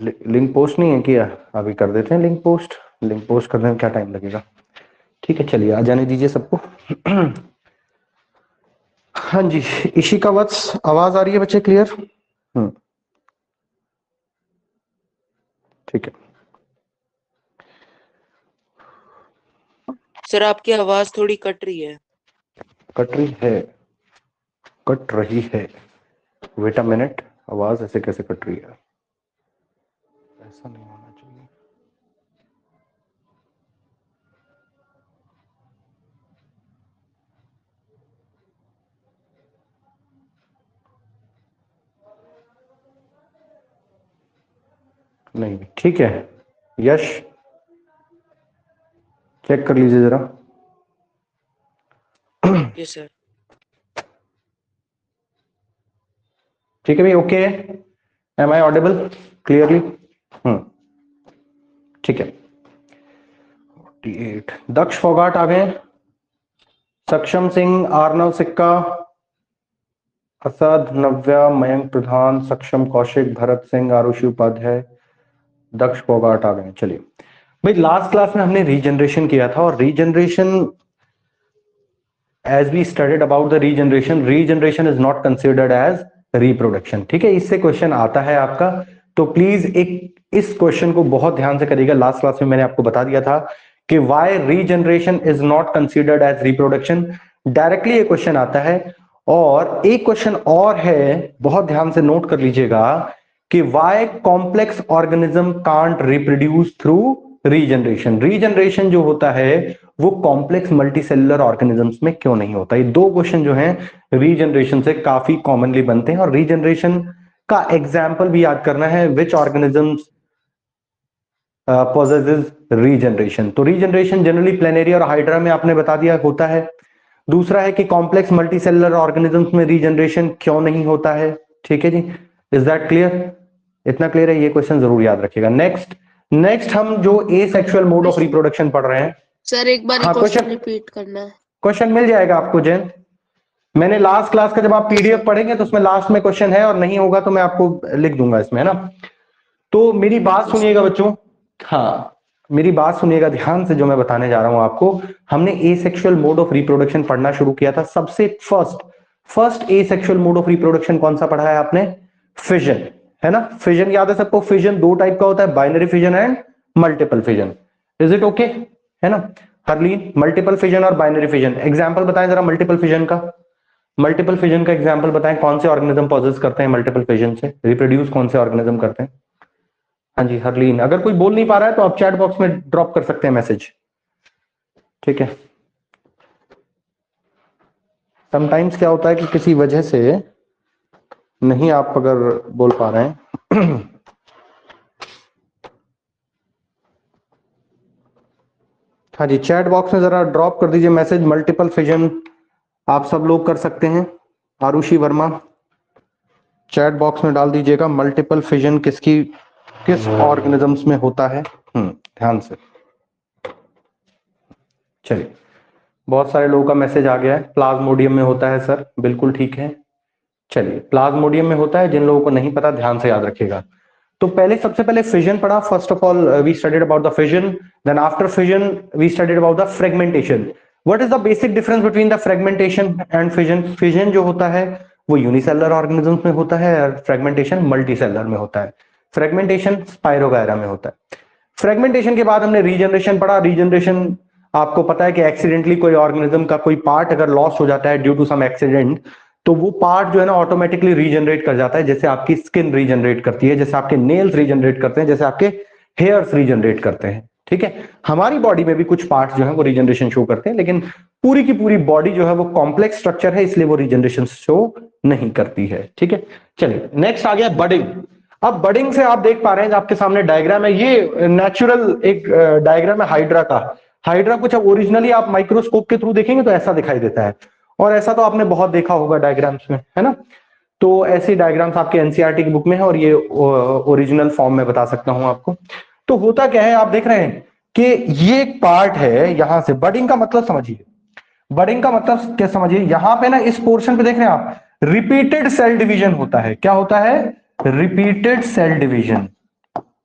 Link post नहीं है किया, अभी कर देते हैं लिंक पोस्ट। लिंक पोस्ट करने में क्या टाइम लगेगा। ठीक है चलिए आ जाने दीजिए सबको। हाँ जी, इशिका वत्स आवाज आ रही है बच्चे क्लियर? ठीक है। सर आपकी आवाज थोड़ी कट रही है। कट रही है, कट रही है। वेट अ मिनट, आवाज ऐसे कैसे कट रही है? ऐसा नहीं होना चाहिए। नहीं ठीक है। यश चेक कर लीजिए जरा। जी सर। ठीक है भाई, ओके है। Am I audible clearly? ठीक है। 48 दक्ष फोगाट आ गए, सक्षम सिंह, आर्नव सिक्का, असद, नव्या, मयंक प्रधान, सक्षम कौशिक, भरत सिंह, आरुषि उपाध्याय, दक्ष फोगाट आ गए। चलिए भाई, लास्ट क्लास में हमने रीजनरेशन किया था और regeneration as we studied about the regeneration is not considered as reproduction। ठीक है, इससे क्वेश्चन आता है आपका, तो प्लीज एक इस क्वेश्चन को बहुत ध्यान से करिएगा। लास्ट क्लास में मैंने आपको बता दिया था कि why regeneration is not considered as reproduction। Directly ये क्वेश्चन आता है। और एक क्वेश्चन और है, बहुत ध्यान से नोट कर लीजिएगा कि why complex organism can't reproduce through regeneration. Regeneration जो होता है वो कॉम्प्लेक्स मल्टीसेलुलर ऑर्गेनिजम्स में क्यों नहीं होता। ये दो क्वेश्चन जो हैं रीजनरेशन से काफी कॉमनली बनते हैं, और रीजनरेशन का एग्जाम्पल भी याद करना है, विच ऑर्गेनिजम्स पोजेसेस रीजनरेशन। तो रीजनरेशन जनरली प्लेनेरिया और हाइड्रा में आपने बता दिया होता है। दूसरा है कि कॉम्प्लेक्स मल्टीसेलुलर ऑर्गेनिजम्स में रीजनरेशन क्यों नहीं होता है। ठीक है जी, इज दैट क्लियर? इतना क्लियर है, ये क्वेश्चन जरूर याद रखिएगा। नेक्स्ट हम जो एसेक्सुअल मोड ऑफ रिप्रोडक्शन पढ़ रहे हैं। सर एक बार क्वेश्चन रिपीट करना है। क्वेश्चन मिल जाएगा आपको जैन, मैंने लास्ट क्लास का जब आप पीडीएफ पढ़ेंगे तो उसमें लास्ट में क्वेश्चन है, और नहीं होगा तो मैं आपको लिख दूंगा इसमें, है ना। तो मेरी बात सुनिएगा बच्चों, हाँ मेरी बात सुनिएगा ध्यान से, जो मैं बताने जा रहा हूं आपको। हमने एसेक्सुअल मोड ऑफ रिप्रोडक्शन पढ़ना शुरू किया था। सबसे first asexual mode of reproduction कौन सा पढ़ा है आपने? फिजन, है ना। फिजन याद है सबको? फिजन दो टाइप का होता है, binary fission and multiple fission. Is it okay, है ना हरलीन? मल्टीपल फिजन और बाइनरी फिजन, एग्जांपल बताएं जरा मल्टीपल फिजन का। मल्टीपल फिजन का एग्जांपल बताएं, कौन से ऑर्गेनिज्म पॉजेस करते हैं मल्टीपल फिजन से, रिप्रोड्यूस कौन से ऑर्गेनिज्म करते हैं? हाँ जी हरलीन, अगर कोई बोल नहीं पा रहा है तो आप चैट बॉक्स में ड्रॉप कर सकते हैं मैसेज। ठीक है, समटाइम्स क्या होता है कि किसी वजह से नहीं आप अगर बोल पा रहे हैं। हाँ जी, चैट बॉक्स में जरा ड्रॉप कर दीजिए मैसेज, मल्टीपल फिजन आप सब लोग कर सकते हैं। आरुषि वर्मा चैट बॉक्स में डाल दीजिएगा, मल्टीपल फिजन किस ऑर्गेनिजम्स में होता है। ध्यान से। चलिए, बहुत सारे लोगों का मैसेज आ गया है, प्लाज्मोडियम में होता है सर, बिल्कुल ठीक है। चलिए, प्लाज्मोडियम में होता है, जिन लोगों को नहीं पता ध्यान से याद रखिएगा। तो सबसे पहले फिजन पढ़ा। First of all we studied about the fission, then after fission we studied about the fragmentation. What is the basic difference between the fragmentation and fission? Fission जो होता है वो यूनिसेलुलर ऑर्गेनिजम्स में होता है, और फ्रेगमेंटेशन मल्टीसेलुलर में होता है। फ्रेगमेंटेशन स्पाइरोगायरा में होता है। फ्रेगमेंटेशन के बाद हमने रीजनरेशन पढ़ा। रीजनरेशन आपको पता है कि एक्सीडेंटली कोई ऑर्गेनिज्म का कोई पार्ट अगर लॉस हो जाता है ड्यू टू सम एक्सीडेंट, तो वो पार्ट जो है ना ऑटोमेटिकली रीजनरेट कर जाता है। जैसे आपकी स्किन रीजनरेट करती है, जैसे आपके नेल्स रीजनरेट करते हैं, जैसे आपके हेयर्स रीजनरेट करते हैं। ठीक है, हमारी बॉडी में भी कुछ पार्ट्स जो है वो रीजनरेशन शो करते हैं, लेकिन पूरी की पूरी बॉडी जो है वो कॉम्प्लेक्स स्ट्रक्चर है, इसलिए वो रीजनरेशन शो नहीं करती है। ठीक है, चलिए नेक्स्ट आ गया बडिंग। अब बडिंग से आप देख पा रहे हैं, आपके सामने डायग्राम है, ये नेचुरल एक डायग्राम है हाइड्रा का। हाइड्रा कुछ अब ओरिजिनली आप माइक्रोस्कोप के थ्रू देखेंगे तो ऐसा दिखाई देता है, और ऐसा तो आपने बहुत देखा होगा डायग्राम्स में, है ना। तो ऐसे डायग्राम्स आपके एनसीईआरटी की बुक में है, और ये ओरिजिनल फॉर्म में बता सकता हूं आपको। तो होता क्या है, आप देख रहे हैं कि ये एक पार्ट है, यहां से बडिंग का मतलब समझिए। बडिंग का मतलब क्या समझिए, यहां पे ना इस पोर्शन पे देख रहे हैं आप, रिपीटेड सेल डिवीजन होता है। क्या होता है? Repeated cell division.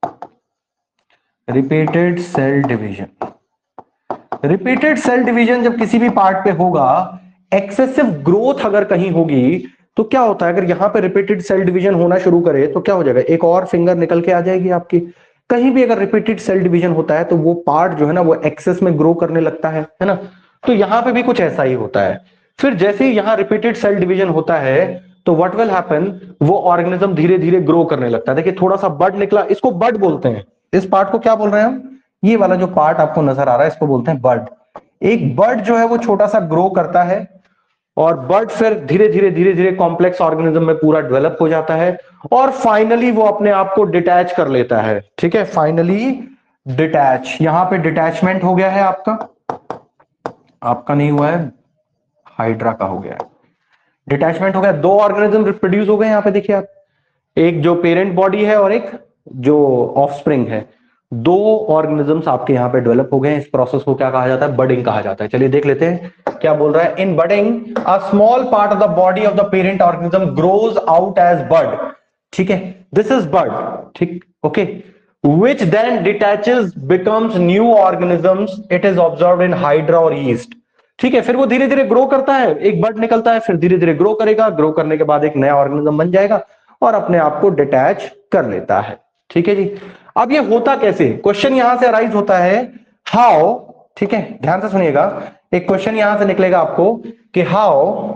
Repeated cell division. Repeated cell division जब किसी भी पार्ट पे होगा, एक्सेसिव ग्रोथ अगर कहीं होगी, तो क्या होता है, अगर यहां पे रिपीटेड सेल डिवीजन होना शुरू करे तो क्या हो जाएगा, एक और फिंगर निकल के आ जाएगी आपकी। कहीं भी अगर रिपीटेड सेल डिवीजन होता है तो वो पार्ट जो है ना वो एक्सेस में ग्रो करने लगता है ना। तो यहां पे भी कुछ ऐसा ही होता है। फिर जैसे ही यहां रिपीटेड सेल डिवीजन होता है तो व्हाट विल हैपन, वो ऑर्गेनिज्म धीरे धीरे ग्रो करने लगता है। देखिए थोड़ा सा बड निकला, इसको बड बोलते हैं। इस पार्ट को क्या बोल रहे हैं हम, ये वाला जो पार्ट आपको नजर आ रहा है इसको बोलते हैं बड। एक बड जो है वो छोटा सा ग्रो करता है और बड फिर धीरे धीरे कॉम्प्लेक्स ऑर्गेनिज्म में पूरा डेवलप हो जाता है और फाइनली वो अपने आप को डिटैच कर लेता है। ठीक है, फाइनली डिटैच, यहां पे डिटैचमेंट हो गया है आपका, आपका नहीं हुआ है, हाइड्रा का हो गया है। डिटैचमेंट हो गया, दो ऑर्गेनिज्म रिप्रोड्यूस हो गए यहां पे देखिए आप, एक जो पेरेंट बॉडी है और एक जो ऑफस्प्रिंग है। दो ऑर्गेनिजम्स आपके यहां पे डेवलप हो गए हैं। इस प्रोसेस को क्या कहा जाता है, बडिंग कहा जाता है। चलिए देख लेते हैं क्या बोल रहा है। In budding a small part of the body of the parent organism grows out as bud. ठीक है, दिस इज बड। ठीक, okay, which then detaches becomes new organisms, it is observed in hydra और yeast। ठीक है, फिर वो धीरे धीरे ग्रो करता है, एक बड निकलता है, फिर धीरे धीरे ग्रो करेगा, ग्रो करने के बाद एक नया ऑर्गेनिज्म बन जाएगा और अपने आप को डिटैच कर लेता है। ठीक है जी, अब ये होता कैसे, क्वेश्चन यहां से अराइज होता है, हाउ। ठीक है, ध्यान से सुनिएगा, एक क्वेश्चन यहां से निकलेगा आपको कि how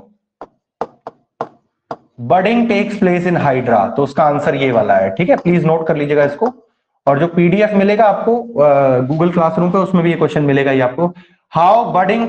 budding takes place in hydra, तो उसका आंसर ये वाला है। ठीक है, प्लीज नोट कर लीजिएगा इसको, और जो पीडीएफ मिलेगा आपको गूगल क्लासरूम पे उसमें भी ये क्वेश्चन मिलेगा ही आपको। How budding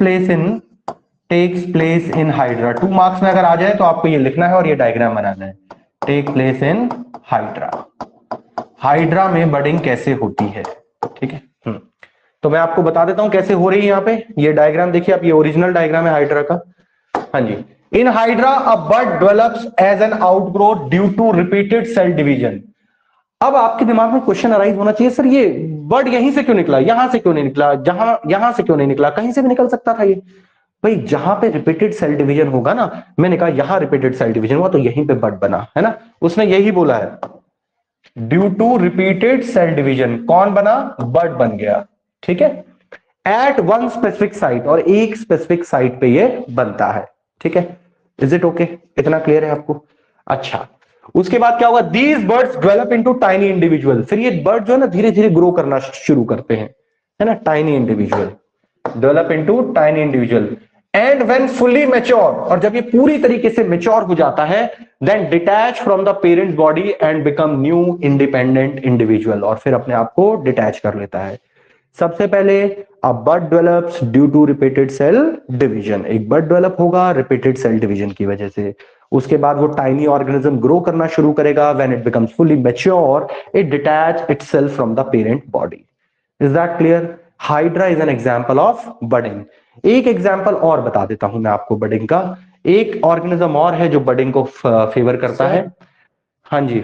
takes place in hydra, 2 marks में अगर आ जाए तो आपको ये लिखना है और ये डायग्राम बनाना है। Take place in hydra, hydra में बडिंग कैसे होती है। ठीक है, तो मैं आपको बता देता हूं कैसे हो रही है। यहाँ पे ये डायग्राम देखिए आप, ये ओरिजिनल डायग्राम है हाइड्रा का। हाँ जी, in hydra a bud develops as an outgrowth due to repeated cell division. अब आपके दिमाग में क्वेश्चन अराइज होना चाहिए, सर ये बड यहीं से क्यों निकला, यहां से क्यों नहीं निकला, यहां से क्यों नहीं निकला, कहीं से भी निकल सकता था ये। भाई जहां पे रिपीटेड सेल डिवीजन होगा ना, मैंने कहा यहां रिपीटेड सेल डिवीजन हुआ तो यहीं पे बड बना है ना, उसने यही बोला है, due to repeated cell division कौन बना, बड बन गया। ठीक है, एट वन स्पेसिफिक साइट, और एक स्पेसिफिक साइट पे ये बनता है। ठीक है, इज इट ओके, इतना क्लियर है आपको। अच्छा, उसके बाद क्या होगा, these birds develop into tiny individual, फिर ये बर्ड जो है ना धीरे धीरे ग्रो करना शुरू करते हैं, है ना, tiny individual, develop into tiny individual. And when fully mature, और जब ये पूरी तरीके से मैच्योर हो जाता है, then detach from the parents body and become new independent individual, और फिर अपने आप को डिटैच कर लेता है। सबसे पहले a bud develops due to repeated cell division, एक बड डेवलप होगा रिपीटेड सेल डिवीजन की वजह से। उसके बाद वो टाइनी ऑर्गेनिज्म ग्रो करना शुरू करेगा, when it becomes fully mature it detach itself from the parent body. Is that clear? Hydra is an example of budding. एक एग्जांपल और बता देता हूं मैं आपको बडिंग का, एक ऑर्गेनिज्म और है जो बडिंग को फेवर करता है। हाँ जी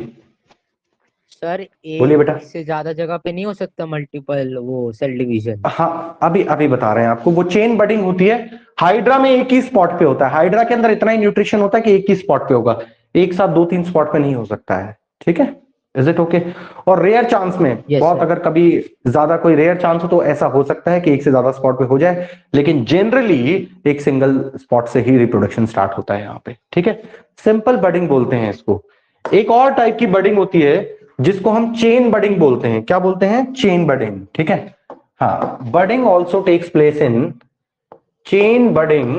सर, बोलिए बेटा। एक से ज्यादा जगह पे नहीं हो सकता मल्टीपल वो सेल डिवीजन? हाँ, अभी अभी बता रहे हैं आपको, वो चेन बडिंग होती है। हाइड्रा में एक ही स्पॉट पे होता है, हाइड्रा के अंदर इतना ही न्यूट्रिशन होता है कि एक ही स्पॉट पे होगा, एक साथ 2-3 स्पॉट पे नहीं हो सकता है। ठीक है, इज इट ओके? और रेयर चांस में बहुत sir. अगर कभी ज्यादा कोई रेयर चांस हो तो ऐसा हो सकता है कि एक से ज्यादा स्पॉट पे हो जाए, लेकिन जनरली एक सिंगल स्पॉट से ही रिप्रोडक्शन स्टार्ट होता है यहाँ पे। ठीक है, सिंपल बडिंग बोलते हैं इसको। एक और टाइप की बडिंग होती है जिसको हम चेन बडिंग बोलते हैं। क्या बोलते हैं? Chain budding. ठीक है, हाँ, budding also takes place in chain budding,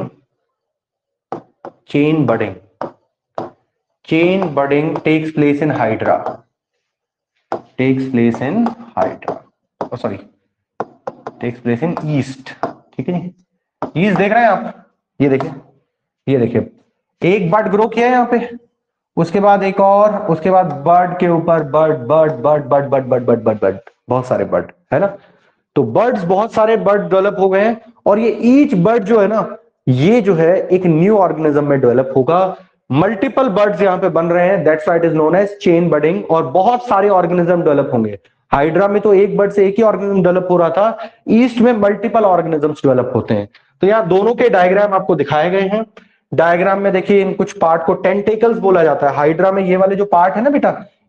chain budding, chain budding takes place in hydra, takes place in hydra, sorry takes place in yeast. ठीक है जी, ईस्ट देख रहे हैं आप, ये देखिए, ये देखिए, एक बर्ड ग्रो किया है यहाँ पे, उसके बाद एक और, उसके बाद बर्ड के ऊपर bird bird bird bird bird bird bird bird bird, बहुत सारे बर्ड है ना। तो बर्ड्स, बहुत सारे बर्ड डेवलप हो गए हैं, और ये ईच बर्ड जो है ना, ये जो है एक न्यू ऑर्गेनिज्म में डेवलप होगा। मल्टीपल बर्ड्स यहां पे बन रहे हैं, that's why it is known as chain budding, और बहुत सारे ऑर्गेनिज्म डेवलप होंगे। हाइड्रा में तो एक बर्ड से एक ही ऑर्गेनिज्म डेवलप हो रहा था, ईस्ट में मल्टीपल ऑर्गेनिजम्स डेवलप होते हैं। तो यहाँ दोनों के डायग्राम आपको दिखाए गए हैं। डायग्राम में देखिए, इन कुछ पार्ट को टेंटेकल्स बोला जाता है। हाइड्रा में ये वाले जो पार्ट है ना बेटा,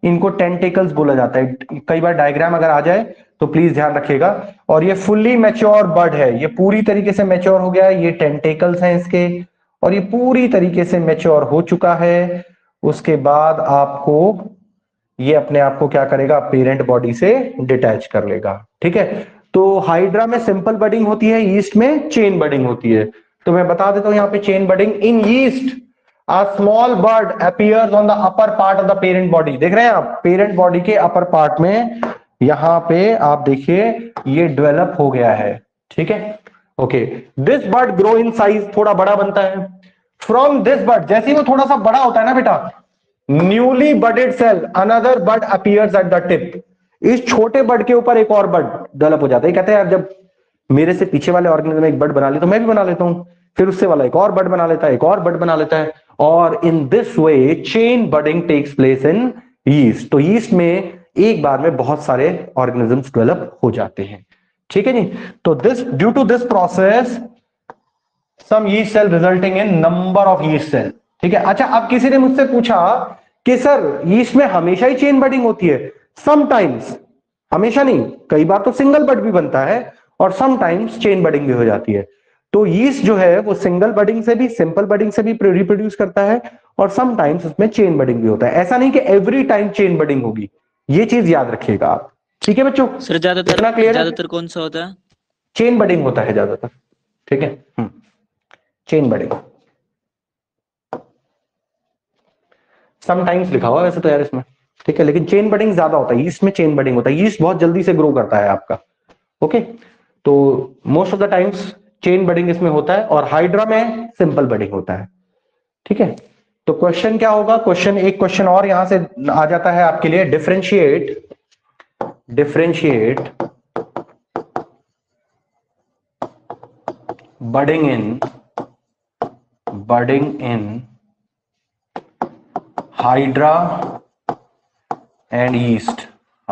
इनको टेंटेकल्स बोला जाता है। कई बार डायग्राम अगर आ जाए तो प्लीज ध्यान रखिएगा। और ये फुल्ली मैच्योर बड है, ये पूरी तरीके से मैच्योर हो गया है, ये टेंटेकल्स हैं इसके, और ये पूरी तरीके से मैच्योर हो चुका है। उसके बाद आपको ये अपने आप को क्या करेगा, पेरेंट बॉडी से डिटैच कर लेगा। ठीक है, तो हाइड्रा में सिंपल बडिंग होती है, ईस्ट में चेन बडिंग होती है। तो मैं बता देता हूं यहाँ पे chain budding in yeast, a small bird appears on the upper part of the parent body। देख रहे हैं आप, पेरेंट बॉडी के अपर पार्ट में यहां पे आप देखिए ये डेवलप हो गया है। ठीक है, okay. This bird grow in size, थोड़ा बड़ा बनता है। फ्रॉम दिस बर्ड, जैसे ही वो थोड़ा सा बड़ा होता है ना बेटा, newly budded cell another bird appears at the tip. इस छोटे बर्ड के ऊपर एक और बर्ड डेवलप हो जाता है। कहते हैं यार जब मेरे से पीछे वाले ऑर्गेनिज्म एक बर्ड बना ली तो मैं भी बना लेता हूं, फिर उससे वाला एक और बर्ड बना लेता है, एक और बर्ड बना लेता है, और in this way chain budding takes place in yeast. तो यीस्ट में एक बार में बहुत सारे ऑर्गेनिजम्स डेवलप हो जाते हैं। ठीक है जी, तो this due to this process some yeast cell resulting in number of yeast cell. ठीक है, अच्छा अब किसी ने मुझसे पूछा कि सर यीस्ट में हमेशा ही चेन बडिंग होती है? समटाइम्स, हमेशा नहीं, कई बार तो सिंगल बड भी बनता है और समटाइम्स चेन बडिंग भी हो जाती है। तो यीस्ट जो है वो सिंगल बडिंग से भी, सिंपल बडिंग से भी रिप्रोड्यूस करता है, और समटाइम्स उसमें चेन बडिंग भी होता है। ऐसा नहीं कि एवरी टाइम चेन बडिंग होगी, ये चीज याद रखिएगा आप। ठीक है बच्चों, सर ज्यादातर कौन सा होता है? चेन बडिंग होता है ज्यादातर। ठीक है, चेन बडिंग। समटाइम्स लिखा हुआ वैसे तो यार इसमें, ठीक है, लेकिन चेन बडिंग ज्यादा होता है, ईस्ट में चेन बडिंग होता है। ईस्ट बहुत जल्दी से ग्रो करता है आपका। ओके, तो most of the times chain budding इसमें होता है, और हाइड्रा में सिंपल बडिंग होता है। ठीक है, तो क्वेश्चन क्या होगा, क्वेश्चन एक क्वेश्चन और यहां से आ जाता है आपके लिए, differentiate budding in hydra and yeast,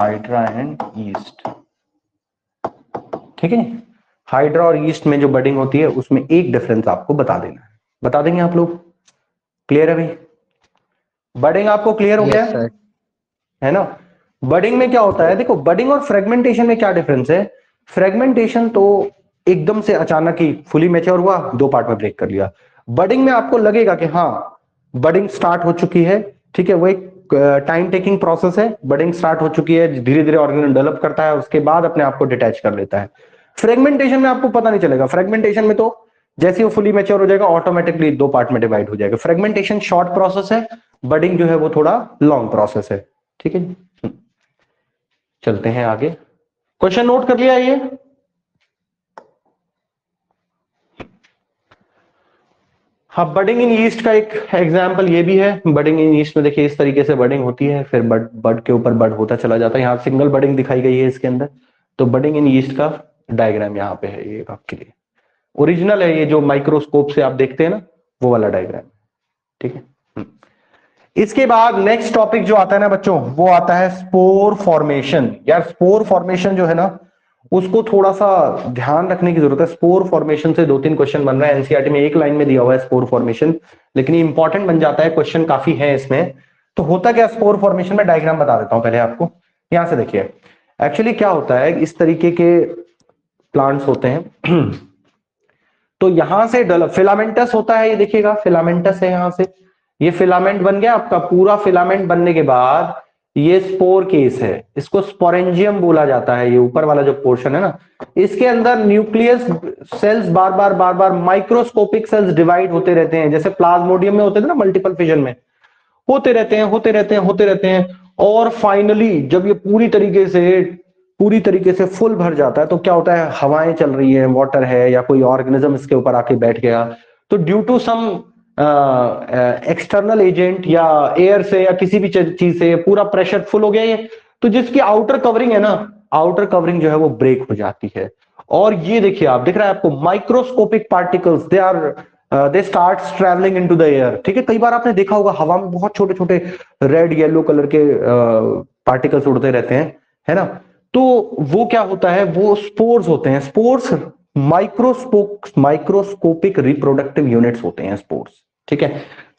ठीक है। हाइड्रा और ईस्ट में जो बडिंग होती है उसमें एक डिफरेंस आपको बता देना है, बता देंगे आप लोग? क्लियर है भाई? बडिंग आपको क्लियर हो गया है ना? बडिंग में क्या होता है, देखो बडिंग और फ्रेगमेंटेशन में क्या डिफरेंस है। फ्रेगमेंटेशन तो एकदम से अचानक ही फुली मैच्योर हुआ, दो पार्ट में ब्रेक कर लिया। बडिंग में आपको लगेगा कि हाँ बडिंग स्टार्ट हो चुकी है, ठीक है, वो एक टाइम टेकिंग प्रोसेस है। बडिंग स्टार्ट हो चुकी है, धीरे धीरे ऑर्गेनिज्म डेवलप करता है, उसके बाद अपने आप को डिटैच कर लेता है। फ्रेगमेंटेशन में आपको पता नहीं चलेगा। फ्रेगमेंटेशन में तो जैसे वो फुली मैच्योर हो जाएगा ऑटोमेटिकली दो पार्ट में डिवाइड हो जाएगा। फ्रेगमेंटेशन शॉर्ट प्रोसेस है, बडिंग जो है वो थोड़ा लॉन्ग प्रोसेस है। ठीक है, चलते हैं आगे। क्वेश्चन नोट कर लिया ये? हाँ, बडिंग इन ईस्ट का एक एग्जांपल ये भी है। बडिंग इन ईस्ट में देखिए इस तरीके से बडिंग होती है, फिर बड के ऊपर बड होता चला जाता है। यहाँ सिंगल बडिंग दिखाई गई है इसके अंदर। तो बडिंग इन ईस्ट का डायग्राम यहाँ पे है, ये आपके लिए ओरिजिनल है, ये जो माइक्रोस्कोप से आप देखते हैं ना वो वाला डायग्राम। ठीक है, इसके बाद नेक्स्ट टॉपिक जो आता है ना बच्चों, वो आता है स्पोर फॉर्मेशन। यार स्पोर फॉर्मेशन जो है ना उसको थोड़ा सा ध्यान रखने की जरूरत है। स्पोर फॉर्मेशन से 2-3 क्वेश्चन बन रहा है एनसीईआरटी में, एक लाइन में दिया हुआ है स्पोर फॉर्मेशन, लेकिन ये इंपॉर्टेंट बन जाता है, क्वेश्चन काफी है इसमें। तो होता क्या स्पोर फॉर्मेशन में, डायग्राम बता देता हूं पहले आपको। यहां से देखिए एक्चुअली क्या होता है, इस तरीके के प्लांट्स होते हैं तो यहां से फिलामेंटस होता है, ये देखिएगा फिलामेंटस है यहां से, ये फिलामेंट बन गया आपका। पूरा फिलामेंट बनने के बाद ये स्पोर केस है, इसको स्पोरेंजियम बोला जाता है। ये ऊपर वाला जो पोर्शन है ना, इसके अंदर न्यूक्लियस सेल्स बार बार माइक्रोस्कोपिक सेल्स डिवाइड होते रहते हैं, जैसे प्लाज्मोडियम में होते थे ना, मल्टीपल फिजन में होते रहते हैं। और फाइनली जब ये पूरी तरीके से फुल भर जाता है तो क्या होता है, हवाएं चल रही है, वाटर है या कोई ऑर्गेनिज्म इसके ऊपर आके बैठ गया, तो due to some external agent या एयर से या किसी भी चीज से पूरा प्रेशर फुल हो गया ये, तो जिसकी आउटर कवरिंग है ना, आउटर कवरिंग जो है वो ब्रेक हो जाती है। और ये देखिए आप, दिख रहा है आपको microscopic particles, they start travelling into the air. ठीक है, कई बार आपने देखा होगा हवा में बहुत छोटे छोटे रेड येलो कलर के पार्टिकल्स उड़ते रहते हैं, है ना। तो वो क्या होता है, वो स्पोर्स होते हैं। स्पोर्स माइक्रोस्कोपिक रिप्रोडक्टिव यूनिट्स होते हैं स्पोर्स। ठीक है,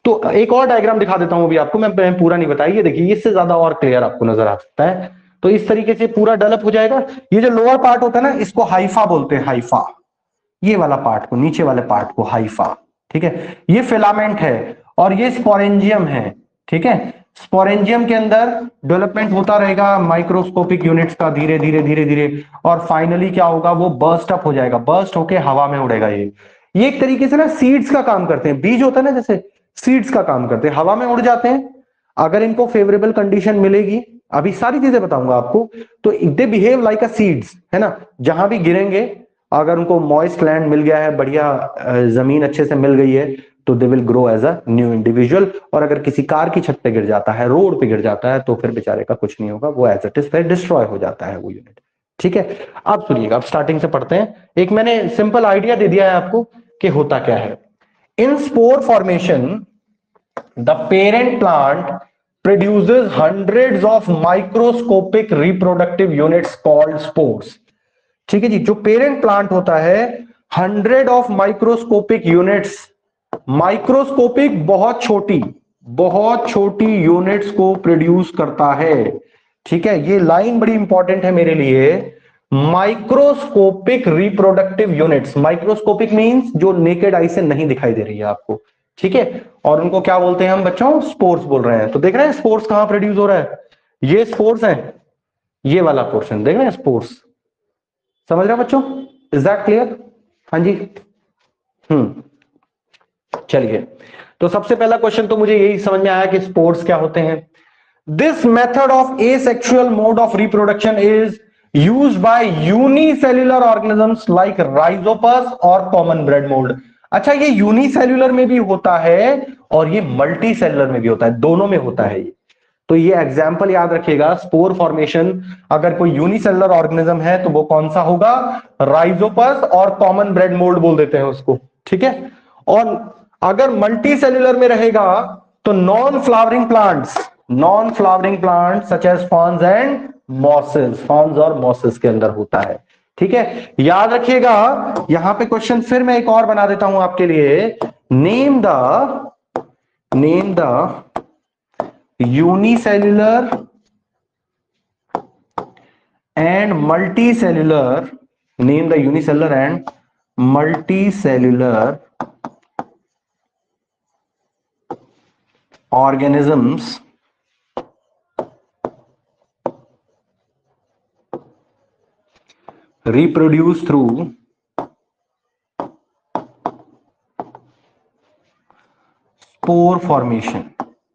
तो एक और डायग्राम दिखा देता हूं अभी आपको, मैं पूरा नहीं बताया, ये देखिए इससे ज्यादा और क्लियर आपको नजर आ सकता है। तो इस तरीके से पूरा डेवलप हो जाएगा। ये जो लोअर पार्ट होता है ना, इसको हाइफा बोलते हैं, हाइफा। ये वाला पार्ट को, नीचे वाले पार्ट को हाइफा, ठीक है। ये फिलामेंट है और ये स्पोरेंजियम है, ठीक है। स्पोरेंजियम के अंदर डेवलपमेंट होता रहेगा माइक्रोस्कोपिक यूनिट्स का, धीरे धीरे धीरे धीरे, और फाइनली क्या होगा, वो बर्स्ट अप हो जाएगा, बर्स्ट होके हवा में उड़ेगा। ये एक तरीके से ना सीड्स का काम करते हैं, बीज होता है ना जैसे, सीड्स का काम करते हैं, हवा में उड़ जाते हैं। अगर इनको फेवरेबल कंडीशन मिलेगी, अभी सारी चीजें बताऊंगा आपको, तो they behave like a seeds, है ना। जहां भी गिरेंगे, अगर उनको मॉइस्ट लैंड मिल गया है, बढ़िया जमीन अच्छे से मिल गई है, तो they will grow as a new individual. और अगर किसी कार की छत पे गिर जाता है, रोड पे गिर जाता है, तो फिर बेचारे का कुछ नहीं होगा, वो एज इट इज फिर डिस्ट्रॉय हो जाता है वो यूनिट, ठीक है। अब सुनिएगा, अब स्टार्टिंग से पढ़ते हैं। एक मैंने सिंपल आइडिया दे दिया है आपको कि होता क्या है। In spore formation the parent plant produces hundreds of microscopic reproductive units called spores, ठीक है जी। जो पेरेंट प्लांट होता है, 100 ऑफ माइक्रोस्कोपिक यूनिट्स, माइक्रोस्कोपिक बहुत छोटी यूनिट्स को प्रोड्यूस करता है, ठीक है। ये लाइन बड़ी इंपॉर्टेंट है मेरे लिए, microscopic reproductive units. Microscopic means जो नेकेड आई से नहीं दिखाई दे रही है आपको, ठीक है। और उनको क्या बोलते हैं हम बच्चों, स्पोर्स बोल रहे हैं। तो देख रहे हैं स्पोर्स कहां प्रोड्यूस हो रहा है, ये स्पोर्स है, ये वाला पोर्शन देख रहे हैं स्पोर्स, समझ रहे हैं बच्चों, इज दैट क्लियर? हाँ जी। चलिए, तो सबसे पहला क्वेश्चन तो मुझे यही समझ में आया कि स्पोर्स क्या होते हैं। This method of asexual mode of reproduction is used by unicellular organisms like Rhizopus और कॉमन ब्रेड मोल्ड। अच्छा, ये यूनिसेल्युलर में भी होता है और ये मल्टी सेल्युलर में भी होता है, दोनों में होता है ये। तो ये एग्जाम्पल याद रखिएगा, स्पोर फॉर्मेशन अगर कोई यूनिसेल्युलर ऑर्गेनिज्म है तो वो कौन सा होगा, राइजोपस और कॉमन ब्रेड मोल्ड बोल देते हैं उसको, ठीक है। और अगर मल्टी सेल्युलर में रहेगा तो non flowering plants such as ferns and mosses, ferns और मॉसेस के अंदर होता है, ठीक है। याद रखिएगा, यहां पे क्वेश्चन फिर मैं एक और बना देता हूं आपके लिए, name the unicellular and multicellular, name the unicellular and multicellular organisms reproduce through spore formation।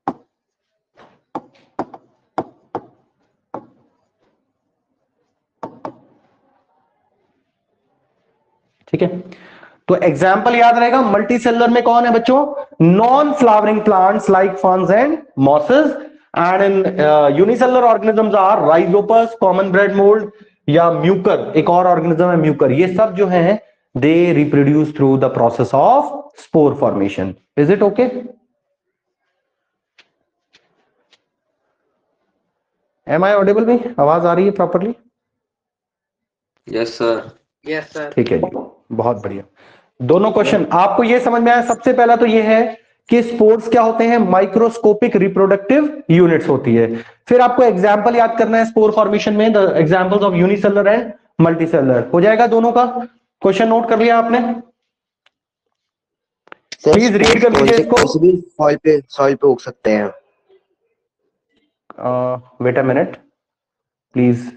ठीक है, तो एग्जाम्पल याद रहेगा, मल्टी सेलुलर में कौन है बच्चों, non flowering plants like ferns and mosses, and in unicellular organisms are Rhizopus, common bread mould या म्यूकर, एक और ऑर्गेनिज्म है म्यूकर। ये सब जो है they reproduce through the process of spore formation. Is it okay? Am I audible में, आवाज आ रही है properly? Yes sir. Yes sir. ठीक है जी, बहुत बढ़िया। दोनों क्वेश्चन आपको ये समझ में आया। सबसे पहला तो ये है कि स्पोर्स क्या होते हैं, माइक्रोस्कोपिक रिप्रोडक्टिव यूनिट्स होती है। फिर आपको एग्जांपल याद करना है स्पोर फॉर्मेशन में, the examples of unicellular and multicellular. हो जाएगा दोनों का? क्वेश्चन नोट कर लिया आपने? प्लीज रीड कर लीजिए इसको। सॉइल पे उग सकते हैं। वेट अ मिनट प्लीज,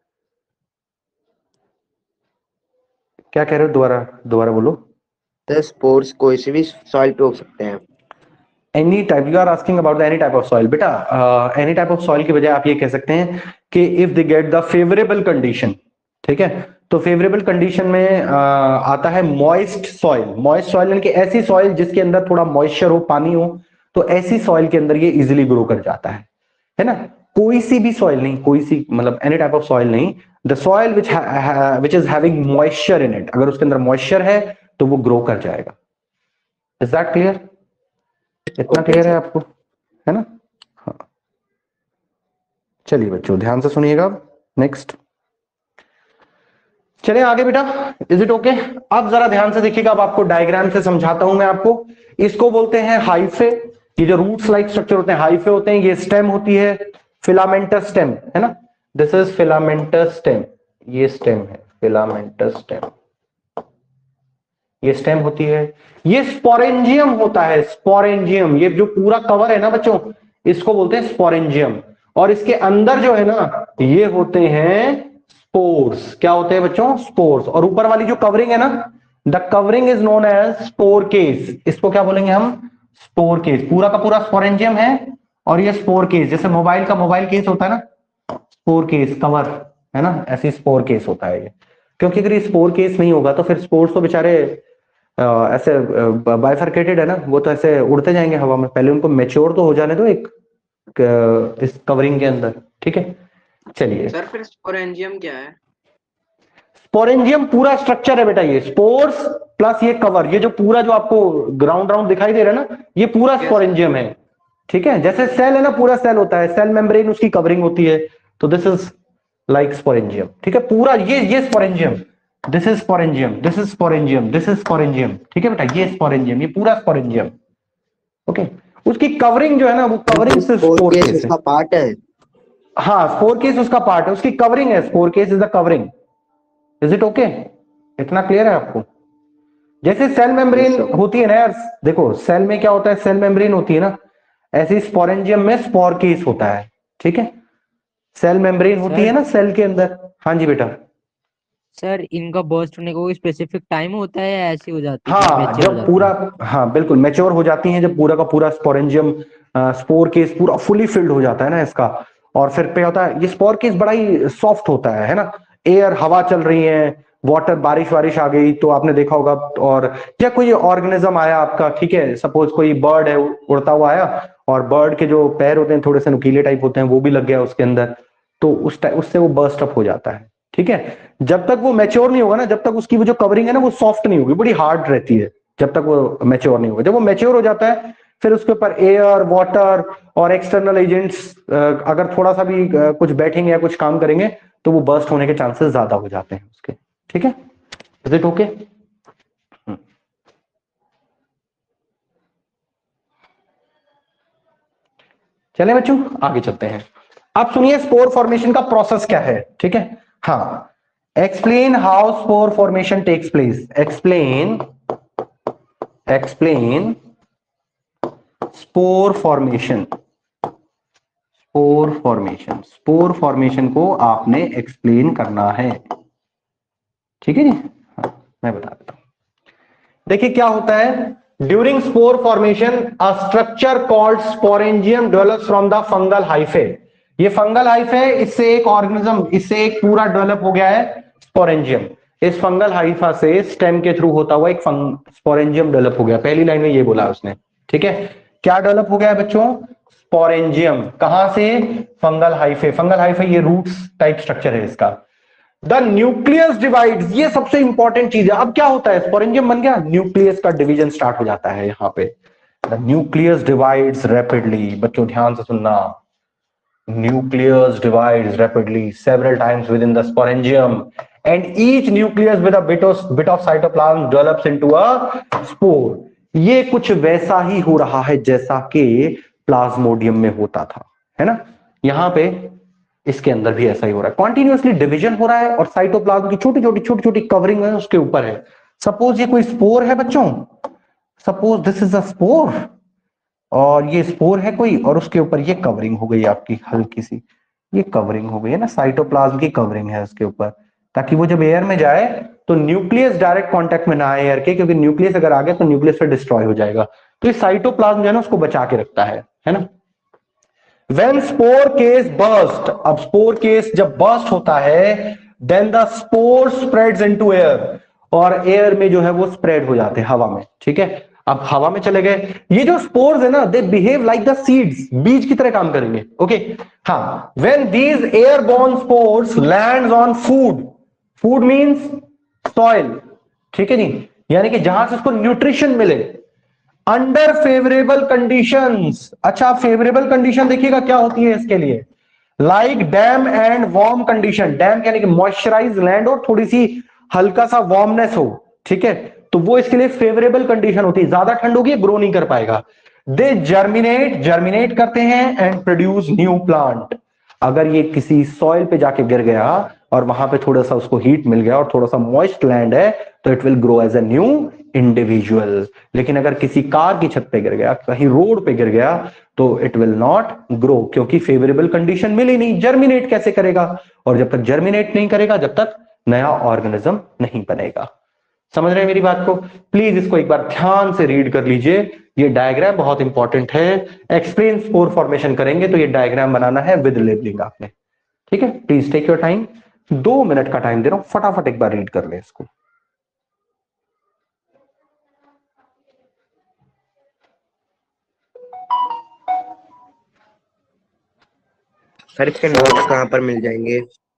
क्या कह रहे हो, दोबारा बोलो। तो स्पोर्स कोई से भी सॉइल पे उग सकते हैं। Any type, you are asking about the any type of soil. बेटा एनी टाइप ऑफ सॉइल की बजाय आप ये कह सकते हैं कि if they get the favourable condition, ठीक है। तो फेवरेबल कंडीशन में आता है मॉइस्ट सॉइल। मॉइस्ट सॉइल यानी कि ऐसी सॉइल जिसके अंदर थोड़ा मॉइस्चर हो, पानी हो, तो ऐसी सॉइल के अंदर ये इजिली ग्रो कर जाता है ना। कोई सी भी सॉइल नहीं, कोई सी मतलब एनी टाइप ऑफ सॉइल नहीं, the soil which is having moisture in it, अगर उसके अंदर मॉइस्चर है तो वो ग्रो कर जाएगा। Is that clear? इतना क्लियर है आपको, है ना? हाँ, चलिए बच्चों ध्यान से सुनिएगा। नेक्स्ट चलिए आगे बेटा। Is it okay? अब जरा ध्यान से देखिएगा, अब आपको डायग्राम से समझाता हूं मैं आपको। इसको बोलते हैं हाइफे, ये जो रूट्स लाइक स्ट्रक्चर होते हैं, हाइफे होते हैं, ये स्टेम होती है, फिलामेंटस स्टेम है ना, दिस इज फिलामेंटस स्टेम, ये स्टेम है फिलामेंटस स्टेम, ये स्टेम होती है। ये स्पोरेंजियम होता है, स्पोरेंजियम, ये जो पूरा कवर है ना बच्चों, इसको बोलते हैं स्पोरेंजियम। और इसके अंदर जो है ना, ये होते हैं स्पोर्स। क्या होते हैं बच्चों? स्पोर्स। और ऊपर वाली जो कवरिंग है ना, the covering is known as spore case. इसको क्या बोलेंगे हम? Spore case. पूरा का पूरा स्पोरेंजियम है और ये स्पोर केस, जैसे मोबाइल का मोबाइल केस होता है ना, स्पोर केस कवर है ना, ऐसे स्पोर केस होता है ये। क्योंकि अगर ये स्पोर केस नहीं होगा तो फिर स्पोर्स तो बेचारे ऐसे बाइफरकेटेड है ना, वो तो ऐसे उड़ते जाएंगे हवा में। पहले उनको मैच्योर तो हो जाने दो एक इस कवरिंग के अंदर, ठीक है। चलिए सर फिर स्पोरेंजियम क्या है? स्पोरेंजियम पूरा स्ट्रक्चर है बेटा, ये स्पोर्स प्लस ये कवर, ये जो पूरा जो आपको ग्राउंड राउंड दिखाई दे रहा है ना, ये पूरा स्पोरेंजियम है, ठीक है। जैसे सेल है ना, पूरा सेल होता है, सेल मेम्ब्रेन उसकी कवरिंग होती है, तो दिस इज लाइक स्पोरेंजियम, ठीक है। पूरा ये sporangium, this is sporangium, this is sporangium, this is sporangium, ठीक है बेटा, ये स्पोरेंजियम, ये पूरा स्पोरेंजियम, ओके। उसकी कवरिंग जो है ना, वो कवरिंग से स्पोर केस उसका पार्ट है। हाँ, स्पोर केस उसका पार्ट है, उसकी कवरिंग है, spore case is the covering. Is it okay? इतना क्लियर है आपको? जैसे सेल मेम्ब्रेन होती है ना यार, देखो सेल में क्या होता है, सेल मेम्ब्रेन होती है ना, ऐसे स्पोरेंजियम में स्पोर केस होता है, ठीक है। सेल मेम्ब्रेन होती है ना सेल के अंदर। हाँ जी बेटा। सर इनका बर्स्ट होने का कोई स्पेसिफिक टाइम होता है या ऐसी हो जाती है? हाँ, जब पूरा, हाँ बिल्कुल मैच्योर हो जाती हैं, जब पूरा का पूरा स्पोरेंजियम स्पोर केस पूरा फुली फिल्ड हो जाता है ना इसका। और फिर पे होता है, ये स्पोर केस बड़ा ही सॉफ्ट होता है ना। एयर, हवा चल रही है, वाटर, बारिश वारिश आ गई तो आपने देखा होगा, और या कोई ऑर्गेनिज्म आया आपका, ठीक है, सपोज कोई बर्ड है उड़ता हुआ आया, और बर्ड के जो पैर होते हैं थोड़े से नुकीले टाइप होते हैं, वो भी लग गया उसके अंदर, तो उससे वो बर्स्ट अप हो जाता है, ठीक है। जब तक वो मैच्योर नहीं होगा ना, जब तक उसकी वो जो कवरिंग है ना, वो सॉफ्ट नहीं होगी, बड़ी हार्ड रहती है, जब तक वो मैच्योर नहीं होगा। जब वो मैच्योर हो जाता है, फिर उसके ऊपर एयर, वाटर और एक्सटर्नल एजेंट्स अगर थोड़ा सा भी कुछ बैठेंगे या कुछ काम करेंगे, तो वो बर्स्ट होने के चांसेस ज्यादा हो जाते हैं उसके, ठीक है। Is it okay? चले बच्चों आगे चलते हैं। अब सुनिए स्पोर फॉर्मेशन का प्रोसेस क्या है, ठीक है। हाँ, explain how spore formation takes place. Explain spore formation. Spore formation को आपने एक्सप्लेन करना है, ठीक है जी। हाँ, मैं बता देता हूं। देखिए क्या होता है, during spore formation a structure called sporangium develops from the fungal hyphae. ये फंगल हाइफे, इससे एक ऑर्गेनिज्म, इससे एक पूरा डेवलप हो गया है स्पोरेंजियम। इस फंगल हाइफा से स्टेम के थ्रू होता हुआ एक स्पोरेंजियम डेवलप हो गया। पहली लाइन में ये बोला उसने, ठीक है। क्या डेवलप हो गया है बच्चों? स्पोरेंजियम। कहां से? Fungal hyphae. फंगल हाइफे ये रूट्स टाइप स्ट्रक्चर है इसका। द न्यूक्लियस डिवाइड्स, ये सबसे इंपॉर्टेंट चीज है। अब क्या होता है, स्पोरेंजियम बन गया, न्यूक्लियस का डिवीजन स्टार्ट हो जाता है यहां पे। द न्यूक्लियस डिवाइड्स रैपिडली, बच्चों ध्यान से सुनना, nucleus divides rapidly several times within the sporangium and each nucleus with a bit of cytoplasm develops into a spore। ये कुछ वैसा ही हो रहा है जैसा कि प्लाज्मोडियम में होता था, है ना। यहां पे इसके अंदर भी ऐसा ही हो रहा है, कॉन्टिन्यूअसली डिवीजन हो रहा है और साइटोप्लाज्म की छोटी छोटी कवरिंग है उसके ऊपर है। सपोज ये कोई स्पोर है बच्चों, suppose this is a spore, और ये स्पोर है कोई, और उसके ऊपर ये कवरिंग हो गई आपकी हल्की सी, ये कवरिंग हो गई है ना, साइटोप्लाज्म की कवरिंग है उसके ऊपर, ताकि वो जब एयर में जाए तो न्यूक्लियस डायरेक्ट कांटेक्ट में ना आए एयर के, क्योंकि न्यूक्लियस अगर आ गया तो न्यूक्लियस फिर डिस्ट्रॉय हो जाएगा। तो ये साइटोप्लाज्म जो है ना उसको बचा के रखता है ना। When spore case burst, अब स्पोर केस जब बर्स्ट होता है, then the spore spreads into air, और एयर में जो है वो स्प्रेड हो जाते हैं हवा में, ठीक है। अब हवा में चले गए, ये जो स्पोर्स है ना, they behave like the seeds, बीज की तरह काम करेंगे, ओके। हाँ, when these airborne spores lands on food, food means soil, ठीक है जी, यानी कि जहां से उसको न्यूट्रिशन मिले, अंडर फेवरेबल कंडीशंस। अच्छा, फेवरेबल कंडीशन देखिएगा क्या होती है इसके लिए, like damp and warm condition. Damp यानी कि मॉइस्चराइज लैंड और थोड़ी सी हल्का सा वार्मनेस हो, ठीक है, तो वो इसके लिए फेवरेबल कंडीशन होती है। ज्यादा ठंड होगी ग्रो नहीं कर पाएगा। दे जर्मिनेट करते हैं एंड प्रोड्यूस न्यू प्लांट। अगर ये किसी सॉइल पे जाके गिर गया और वहां पे थोड़ा सा उसको हीट मिल गया और थोड़ा सा मॉइस्ट लैंड है तो it will grow as a new individual. लेकिन अगर किसी कार की छत पे गिर गया, कहीं रोड पे गिर गया, तो इट विल नॉट ग्रो, क्योंकि फेवरेबल कंडीशन मिली नहीं। जर्मिनेट कैसे करेगा? और जब तक जर्मिनेट नहीं करेगा, जब तक नया ऑर्गेनिज्म नहीं बनेगा। समझ रहे हैं मेरी बात को? प्लीज इसको एक बार ध्यान से रीड कर लीजिए। ये डायग्राम बहुत इंपॉर्टेंट है। एक्सप्लेन स्पोर फॉर्मेशन करेंगे तो ये डायग्राम बनाना है विद लेबलिंग आपने। ठीक है, please take your time. 2 minute का टाइम दे रहा हूं, फटाफट एक बार रीड कर ले इसको। सर इसके नोट्स कहाँ पर मिल जाएंगे?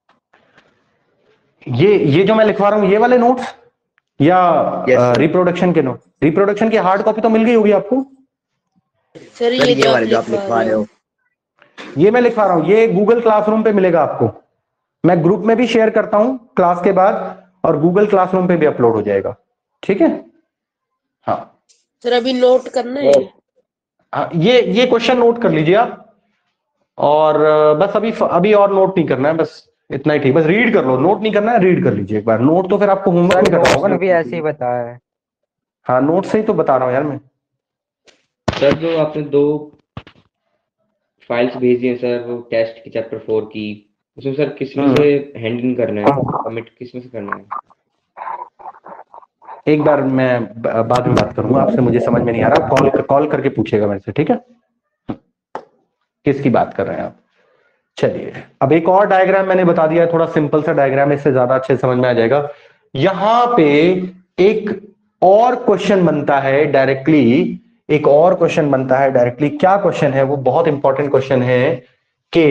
ये जो मैं लिखवा रहा हूं, ये वाले नोट्स या Yes, sir. रिप्रोडक्शन के नोट? रिप्रोडक्शन की हार्ड कॉपी तो मिल गई होगी आपको। सर सर ये ये जो वाले जो आप आप लिखवा रहे हो। ये मैं लिखवा रहा हूं, ये गूगल क्लासरूम पे मिलेगा आपको। मैं ग्रुप में भी शेयर करता हूं क्लास के बाद, और गूगल क्लासरूम पे भी अपलोड हो जाएगा। ठीक है? हाँ सर अभी नोट करना है। हाँ, ये क्वेश्चन नोट कर लीजिए आप। और बस अभी और नोट नहीं करना है, बस इतना ही ठीक। बस रीड कर लो, नोट नहीं करना है, रीड कर लीजिए एक बार। नोट तो फिर आपको होमवर्क नहीं करना होगा ना। भी ऐसे ही बताया है। हाँ, नोट से ही तो बता रहा हूँ यार मैं। सर जो आपने 2 फाइल्स भेजी हैं सर, वो टेस्ट की चैप्टर 4 की, उसमें सर किसमें से हैंडलिंग करना है, कमिट किसमें से करना है? एक बार मैं बाद में बात करूंगा आपसे, मुझे समझ में नहीं आ रहा। कॉल करके पूछेगा मेरे से, ठीक है? किसकी बात कर रहे हैं आप? चलिए, अब एक और डायग्राम मैंने बता दिया है, थोड़ा सिंपल सा डायग्राम है, इससे ज्यादा अच्छे समझ में आ जाएगा। यहां पे एक और क्वेश्चन बनता है डायरेक्टली, एक और क्वेश्चन बनता है डायरेक्टली। क्या क्वेश्चन है वो? बहुत इंपॉर्टेंट क्वेश्चन है कि,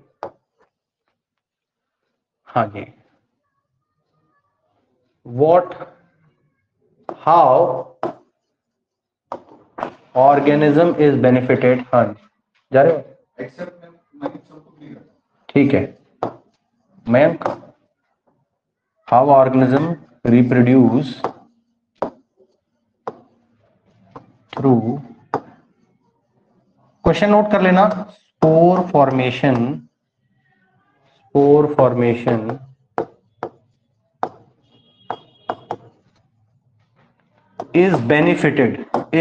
हाँ जी, हाउ ऑर्गेनिज्म इज बेनिफिटेड। हाँ जी, जा रहे हो? ठीक है ma'am. How organism reproduce through, question note कर लेना। स्पोर फॉर्मेशन is benefited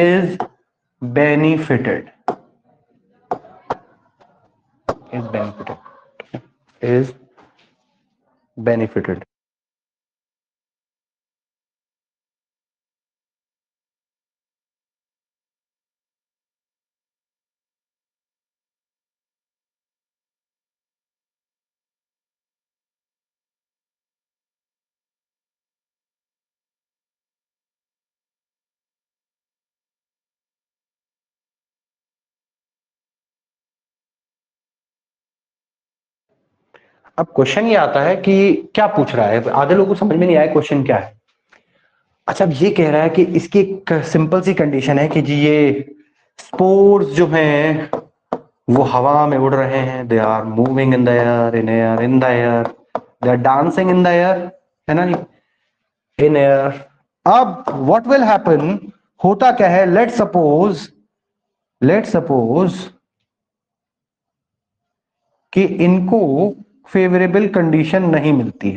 अब क्वेश्चन ये आता है कि क्या पूछ रहा है, आधे लोगों को समझ में नहीं आया क्वेश्चन क्या है। अच्छा, अब ये कह रहा है कि इसकी एक सिंपल सी कंडीशन है कि जी ये स्पोर्स जो हैं वो हवा में उड़ रहे हैं, they are moving in the air, they are dancing in the air, है ना जी, इन एयर। अब व्हाट विल हैपन, होता क्या है, लेट सपोज कि इनको फेवरेबल कंडीशन नहीं मिलती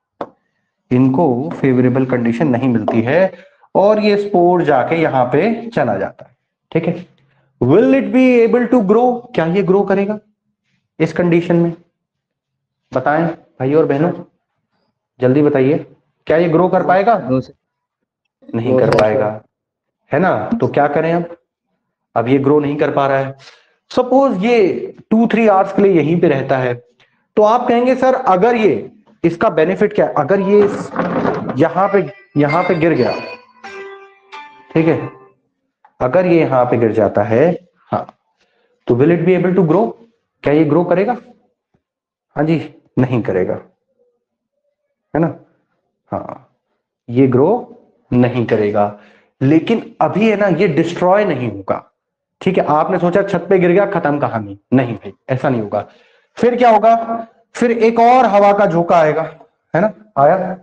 है, और ये स्पोर जाके यहां पे चला जाता है। ठीक है, will it be able to grow? क्या ये ग्रो करेगा इस कंडीशन में? बताएं भाई और बहनों, जल्दी बताइए, क्या ये ग्रो कर पाएगा? नहीं कर पाएगा, है ना? तो क्या करें अब ये ग्रो नहीं कर पा रहा है। सपोज ये 2-3 आवर्स के लिए यहीं पे रहता है, तो आप कहेंगे सर अगर ये, इसका बेनिफिट क्या है? अगर ये यहां पे गिर गया, ठीक है, अगर ये यहां पे गिर जाता है, हाँ, तो will it be able to grow? क्या ये ग्रो करेगा? हाँ जी, नहीं करेगा, है ना? हाँ, ये ग्रो नहीं करेगा। लेकिन अभी है ना, ये डिस्ट्रॉय नहीं होगा। ठीक है, आपने सोचा छत पे गिर गया, खत्म कहानी, नहीं भाई, ऐसा नहीं होगा। फिर क्या होगा? फिर एक और हवा का झोंका आएगा, है ना? आया,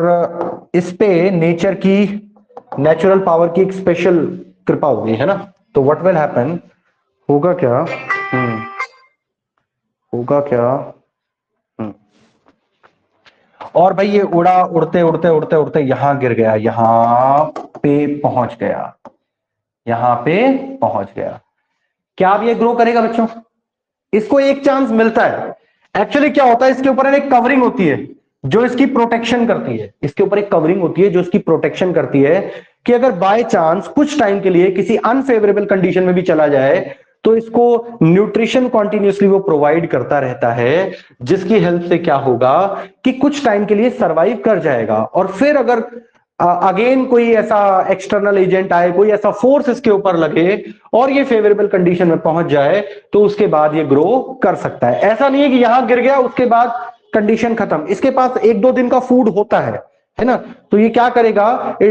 और इस पे नेचुरल पावर की एक स्पेशल कृपा होगी, है ना? तो व्हाट विल हैपन, होगा क्या, होगा क्या, और भाई ये उड़ा, उड़ते उड़ते उड़ते उड़ते यहां गिर गया, यहां पे पहुंच गया, यहां पे पहुंच गया। क्या अब ये ग्रो करेगा बच्चों? इसको एक चांस मिलता है। एक्चुअली क्या होता है, इसके ऊपर एक कवरिंग होती है जो इसकी प्रोटेक्शन करती है, इसके ऊपर एक कवरिंग होती है जो इसकी प्रोटेक्शन करती है कि अगर बाय चांस कुछ टाइम के लिए किसी अनफेवरेबल कंडीशन में भी चला जाए तो इसको न्यूट्रिशन कॉन्टिन्यूसली वो प्रोवाइड करता रहता है, जिसकी हेल्प से क्या होगा कि कुछ टाइम के लिए सरवाइव कर जाएगा। और फिर अगर अगेन कोई ऐसा एक्सटर्नल एजेंट आए, कोई ऐसा फोर्स इसके ऊपर लगे और ये फेवरेबल कंडीशन में पहुंच जाए तो उसके बाद ये ग्रो कर सकता है। ऐसा नहीं है कि यहां गिर गया उसके बाद कंडीशन खत्म, इसके पास 1-2 दिन का फूड होता है ना। तो ये क्या करेगा,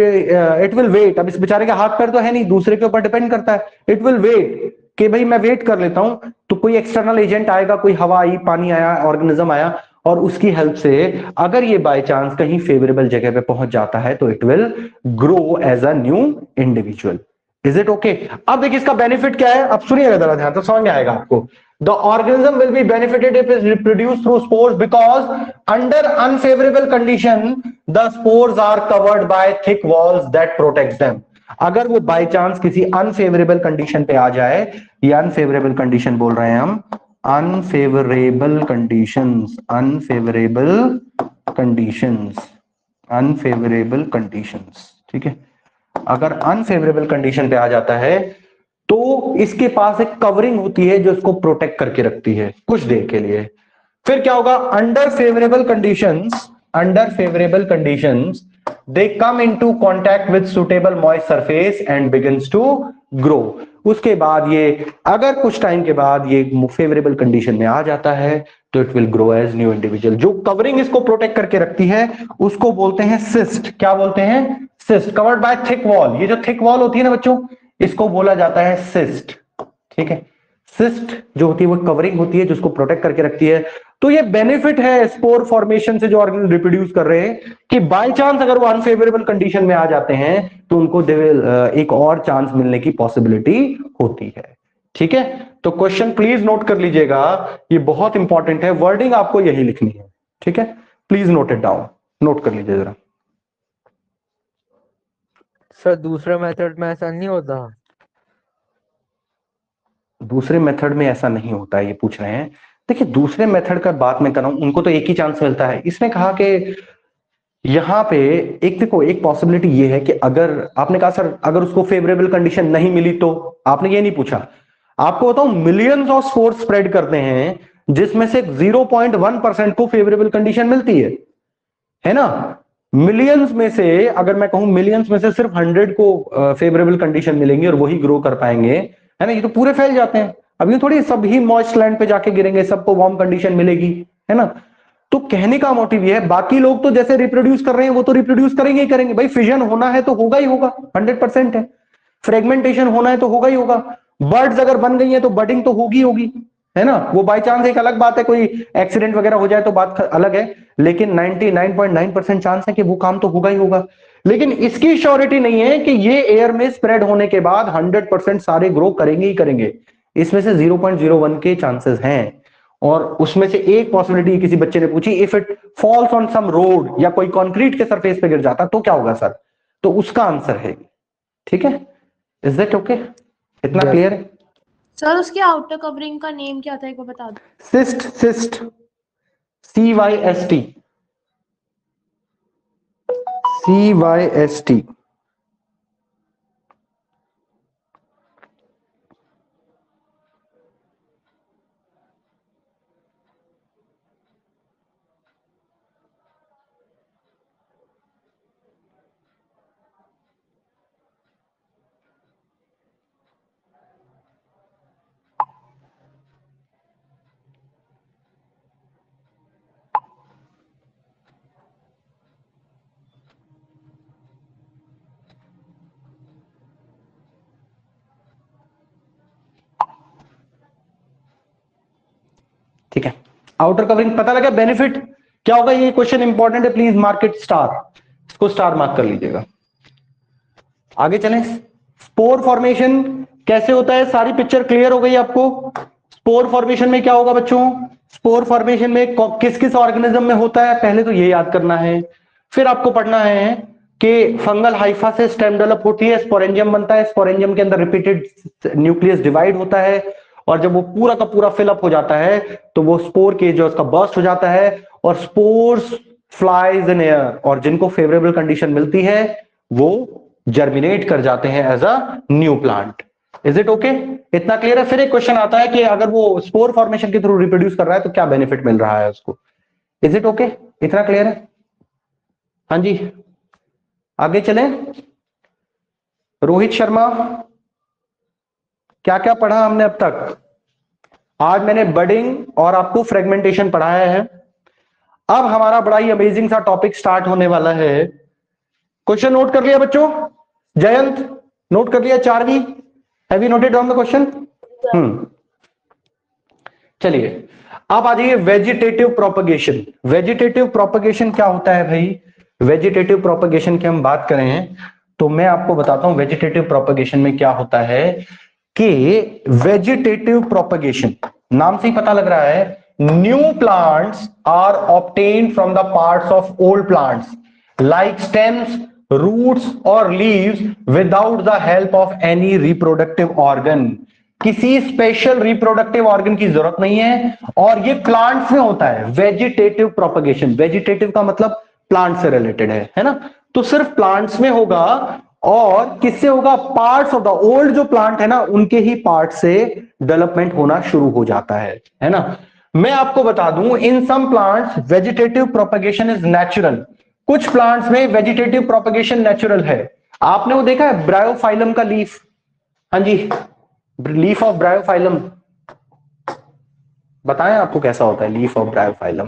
इट विल वेट। अब इस बेचारे का हाथ पैर तो है नहीं, दूसरे के ऊपर डिपेंड करता है। इट विल वेट कि भाई मैं वेट कर लेता हूं, तो कोई एक्सटर्नल एजेंट आएगा, कोई हवा आई, पानी आया, ऑर्गेनिज्म आया, और उसकी हेल्प से अगर ये बाय चांस कहीं फेवरेबल जगह पे पहुंच जाता है तो it will grow as a new individual. Is it okay? अब देखिए इसका बेनिफिट क्या है, अब सुनिएगा जरा ध्यान, तो समझ में आएगा आपको। The organism will be benefited if it reproduce through spores because under unfavourable condition the spores are covered by thick walls that protects them. अगर वो बाय चांस किसी अनफेवरेबल कंडीशन पे आ जाए, ये अनफेवरेबल कंडीशन बोल रहे हैं हम, unfavourable conditions, unfavourable conditions, unfavourable conditions, ठीक है। अगर अनफेवरेबल कंडीशन पे आ जाता है तो इसके पास एक कवरिंग होती है जो इसको प्रोटेक्ट करके रखती है कुछ देर के लिए। फिर क्या होगा, under favourable conditions, under favourable conditions they come into contact with suitable moist surface and begins to grow। उसके बाद ये अगर कुछ टाइम के बाद ये फेवरेबल कंडीशन में आ जाता है तो it will grow as new individual. जो कवरिंग इसको प्रोटेक्ट करके रखती है उसको बोलते हैं सिस्ट। क्या बोलते हैं? Cyst, covered by thick wall. ये जो थिक वॉल होती है ना बच्चों, इसको बोला जाता है सिस्ट, ठीक है। सिस्ट जो होती है वो कवरिंग होती है जो उसको प्रोटेक्ट करके रखती है। तो ये बेनिफिट है स्पोर फॉर्मेशन से जो ऑर्गेनिज्म रिप्रोड्यूस कर रहे हैं कि बाय चांस अगर वो अनफेवरेबल कंडीशन में आ जाते हैं तो उनको एक और चांस मिलने की पॉसिबिलिटी होती है, ठीक है। तो क्वेश्चन प्लीज नोट कर लीजिएगा, ये बहुत इंपॉर्टेंट है, वर्डिंग आपको यही लिखनी है, ठीक है। Please note it down, note कर लीजिए जरा। सर दूसरे मेथड में ऐसा नहीं होता? दूसरे मेथड में ऐसा नहीं होता है, ये पूछ रहे हैं। देखिए दूसरे मेथड का बात मैं कर रहा हूं, उनको तो एक ही चांस मिलता है। इसने कहा कि यहां पे एक, देखो एक पॉसिबिलिटी ये है कि अगर आपने कहा सर अगर उसको फेवरेबल कंडीशन नहीं मिली, तो आपने ये नहीं पूछा। आपको बताऊं मिलियंस ऑफ स्पोर्स स्प्रेड करते हैं जिसमें से 0.1% को फेवरेबल कंडीशन मिलती है ना। मिलियंस में से अगर मैं कहूं मिलियंस में से सिर्फ 100 को फेवरेबल कंडीशन मिलेंगी और वही ग्रो कर पाएंगे, है ना। ये तो पूरे फैल जाते हैं। अब ये थोड़ी सब ही मॉइस्ट लैंड पे जाके गिरेंगे, सबको वार्म कंडीशन मिलेगी, है ना। तो कहने का मोटिव ये है, बाकी लोग तो जैसे रिप्रोड्यूस कर रहे हैं वो तो रिप्रोड्यूस करेंगे ही करेंगे भाई। फिजन होना है तो होगा ही होगा, 100% है। फ्रेगमेंटेशन होना है तो होगा ही होगा। बर्ड्स अगर बन गई है तो बडिंग तो होगी होगी, है ना। वो बाय चांस एक अलग बात है, कोई एक्सीडेंट वगैरह हो जाए तो बात अलग है, लेकिन 99.9% चांस है कि वो काम तो होगा ही होगा। लेकिन इसकी श्योरिटी नहीं है कि ये एयर में स्प्रेड होने के बाद 100% सारे ग्रो करेंगे ही करेंगे। इसमें से 0.01 के चांसेस हैं। और उसमें से एक पॉसिबिलिटी किसी बच्चे ने पूछी, if it falls on some road या कोई कंक्रीट के सरफेस पे गिर जाता तो क्या होगा सर? तो उसका आंसर है, ठीक है। Is that okay? इतना क्लियर है? सर उसके आउटर कवरिंग का नेम क्या था, एक बार बता दो। Cyst, cyst, CYST, CYST। ठीक है, आउटर कवरिंग पता लगा। बेनिफिट क्या होगा, ये क्वेश्चन इंपॉर्टेंट है, प्लीज मार्क इट स्टार, इसको स्टार मार्क कर लीजिएगा। आगे चलें। स्पोर फॉर्मेशन कैसे होता है, सारी पिक्चर क्लियर हो गई आपको। स्पोर फॉर्मेशन में क्या होगा बच्चों, स्पोर फॉर्मेशन में किस किस ऑर्गेनिज्म में होता है, पहले तो ये याद करना है। फिर आपको पढ़ना है कि फंगल हाइफा से स्टेम डेवलप होती है, स्पोरेंजियम बनता है, स्पोरेंजियम के अंदर रिपीटेड न्यूक्लियस डिवाइड होता है, और जब वो पूरा का पूरा फिलअप हो जाता है तो वो स्पोर के जो उसका बर्स्ट हो जाता है, और स्पोर्स फ्लाइज इन एयर, और जिनको फेवरेबल कंडीशन मिलती है वो जर्मिनेट कर जाते हैं as a new plant. Is it okay, इतना क्लियर है। फिर एक क्वेश्चन आता है कि अगर वो स्पोर फॉर्मेशन के थ्रू रिप्रोड्यूस कर रहा है तो क्या बेनिफिट मिल रहा है उसको। इज इट ओके, इतना क्लियर है। हाँ जी, आगे चलें। रोहित शर्मा, क्या क्या पढ़ा हमने अब तक। आज मैंने बडिंग और आपको फ्रेगमेंटेशन पढ़ाया है। अब हमारा बड़ा ही अमेजिंग सा टॉपिक स्टार्ट होने वाला है। क्वेश्चन नोट कर लिया बच्चों, जयंत नोट कर लिया, Charvi, have you noted down the question. चलिए अब आ जाइए वेजिटेटिव प्रोपगेशन। वेजिटेटिव प्रोपगेशन क्या होता है भाई, वेजिटेटिव प्रोपगेशन की हम बात करें तो मैं आपको बताता हूं वेजिटेटिव प्रोपगेशन में क्या होता है कि वेजिटेटिव प्रोपगेशन नाम से ही पता लग रहा है, new plants are obtained from the parts of old plants like stems, roots और leaves without the help of any reproductive organ. किसी स्पेशल रिप्रोडक्टिव ऑर्गन की जरूरत नहीं है, और ये प्लांट्स में होता है वेजिटेटिव प्रोपगेशन। वेजिटेटिव का मतलब प्लांट से रिलेटेड है ना, तो सिर्फ प्लांट्स में होगा, और किससे होगा, पार्ट्स ऑफ द ओल्ड जो प्लांट है ना उनके ही पार्ट से डेवलपमेंट होना शुरू हो जाता है ना। मैं आपको बता दूं, in some plants vegetative propagation is natural. कुछ प्लांट्स में वेजिटेटिव प्रोपगेशन नेचुरल है। आपने वो देखा है ब्रायोफाइलम का लीफ, हाँ जी, लीफ ऑफ ब्रायोफाइलम, बताएं आपको कैसा होता है लीफ ऑफ ब्रायोफाइलम।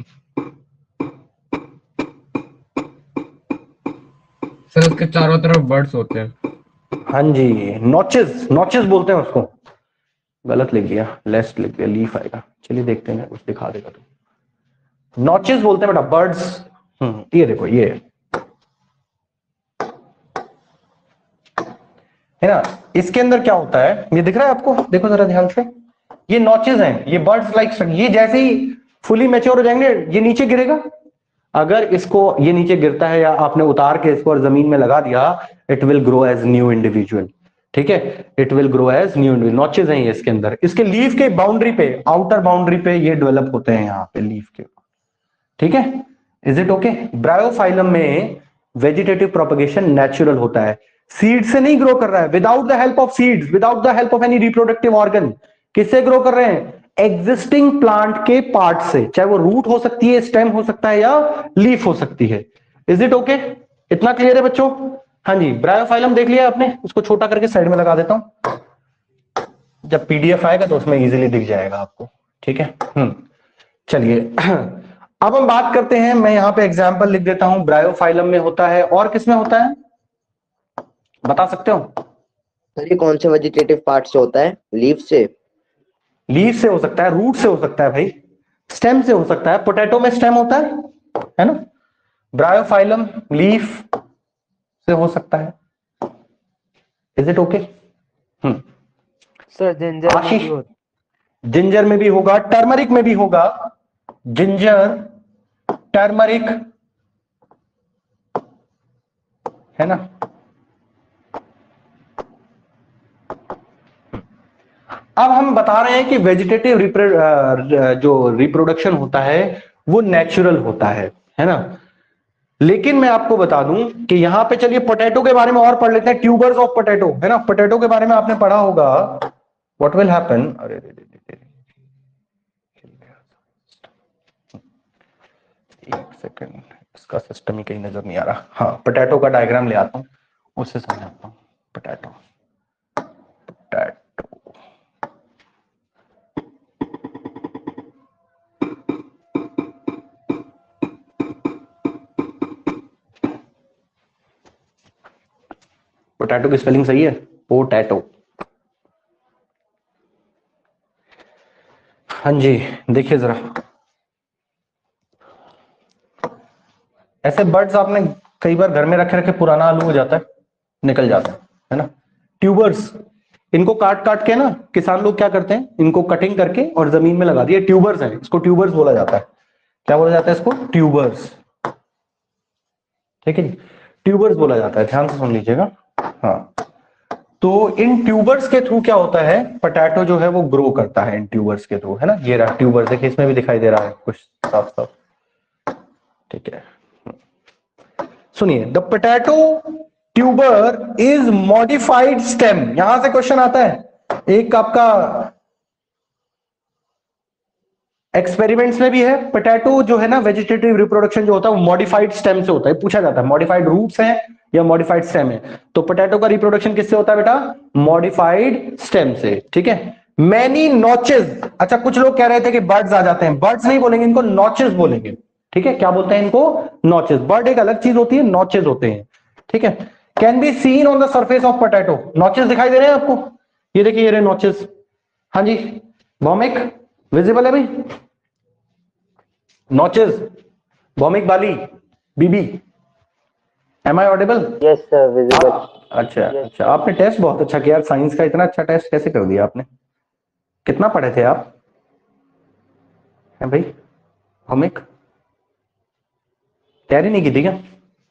सर उसके चारों तरफ बर्ड्स होते हैं। हाँ जी, नॉचेस, नॉचेस बोलते हैं उसको, गलत लिख दिया, लेस्ट लिख दिया, लीफ आएगा। चलिए देखते हैं, कुछ दिखा देगा तो। नॉचेस बोलते हैं बेटा, बर्ड्स। ये देखो, ये है ना, इसके अंदर क्या होता है ये दिख रहा है आपको, देखो जरा ध्यान से, ये नॉचेस हैं, ये बर्ड्स लाइक, ये जैसे ही फुली मैच्योर हो जाएंगे ये नीचे गिरेगा। अगर इसको ये नीचे गिरता है या आपने उतार के इसको और जमीन में लगा दिया, it will grow as new individual. ठीक है, it will grow as new individual. Notches हैं ये इसके अंदर, इसके लीफ के बाउंड्री पे, आउटर बाउंड्री पे ये डेवलप होते हैं यहाँ पे लीफ के। ठीक है, इज इट ओके। ब्रायोफाइलम में वेजिटेटिव प्रोपगेशन नेचुरल होता है, सीड से नहीं ग्रो कर रहा है, without the help of seeds, without the help of any reproductive organ. किससे ग्रो कर रहे हैं, एग्जिस्टिंग प्लांट के पार्ट से, चाहे वो रूट हो सकती है, स्टेम हो सकता है, या लीफ हो सकती है। इज इट ओके, इतना क्लियर है बच्चों। हाँ जी, ब्रायोफाइलम देख लिया आपने, उसको छोटा करके साइड में लगा देता हूं, जब पीडीएफ आएगा तो उसमें इजीली दिख जाएगा आपको। ठीक है, चलिए अब हम बात करते हैं, मैं यहां पे एग्जांपल लिख देता हूं। ब्रायोफाइलम में होता है, और किस में होता है बता सकते हो। सर ये कौन से वेजिटेटिव पार्ट से होता है, लीफ से? लीफ से हो सकता है, रूट से हो सकता है भाई, स्टेम से हो सकता है। पोटैटो में स्टेम होता है ना। ब्रायोफाइलम लीफ से हो सकता है। Is it okay. Sir ginger Ashish, ginger में भी होगा, टर्मरिक में भी होगा, जिंजर, टर्मरिक, है ना। अब हम बता रहे हैं कि वेजिटेटिव जो रिप्रोडक्शन होता है वो नेचुरल होता है ना। लेकिन मैं आपको बता दूं कि यहां पे, चलिए पोटैटो के बारे में और पढ़ लेते हैं, ट्यूबर्स ऑफ पोटैटो, है ना। पोटैटो के बारे में आपने पढ़ा होगा, व्हाट विल हैपन। अरे एक सेकंड, इसका सिस्टम ही कहीं नजर नहीं आ रहा। हाँ, पोटैटो का डायग्राम ले आता हूं, उससे समझाता हूं। पोटैटो, पोटैटो, पोटैटो की स्पेलिंग सही है, पोटैटो। हाँ जी, देखिए जरा, ऐसे बर्ड्स आपने कई बार घर में रखे रखे पुराना आलू हो जाता है, निकल जाता है ना। ट्यूबर्स, इनको काट काट के ना किसान लोग क्या करते हैं, इनको कटिंग करके और जमीन में लगा दिए, ट्यूबर्स है, इसको ट्यूबर्स बोला जाता है। क्या बोला जाता है इसको? ट्यूबर्स। ठीक है, ट्यूबर्स बोला जाता है, ध्यान से सुन लीजिएगा। हाँ, तो इन ट्यूबर्स के थ्रू क्या होता है, पोटैटो जो है वो ग्रो करता है इन ट्यूबर्स के थ्रू, है ना। ये रहा ट्यूबर्स, देखिए इसमें भी दिखाई दे रहा है कुछ साफ साफ। ठीक है, सुनिए, the potato tuber is modified stem. यहां से क्वेश्चन आता है, एक आपका एक्सपेरिमेंट्स में भी है। पोटैटो जो है ना, वेजिटेटिव रिप्रोडक्शन जो होता है वो मॉडिफाइड स्टेम से होता है। पूछा जाता है मॉडिफाइड रूट्स हैं या मॉडिफाइड स्टेम है, तो पोटैटो का रिप्रोडक्शन किससे होता है बेटा? मॉडिफाइड स्टेम से। ठीक है, मैनी नॉचेस। अच्छा, कुछ लोग कह रहे थे कि बर्ड्स आ जाते हैं, बर्ड्स नहीं बोलेंगे, इनको नॉचेस बोलेंगे। ठीक है, क्या बोलते हैं इनको? नॉचेस। बर्ड एक अलग चीज होती है, नॉचेस होते हैं। ठीक है, can be seen on the surface of potato. Notches दिखाई दे रहे हैं आपको? ये देखिए, ये रहे नॉचेस। हाँ जी, भौमिक विजिबल है भाई? नॉचेस, भौमिक बाली, बीबी, am I audible? Yes sir, visible. अच्छा अच्छा, आपने टेस्ट बहुत अच्छा किया यार, साइंस का इतना अच्छा टेस्ट कैसे कर दिया आपने? कितना पढ़े थे आप? है भाई भौमिक, तैयारी नहीं की थी क्या?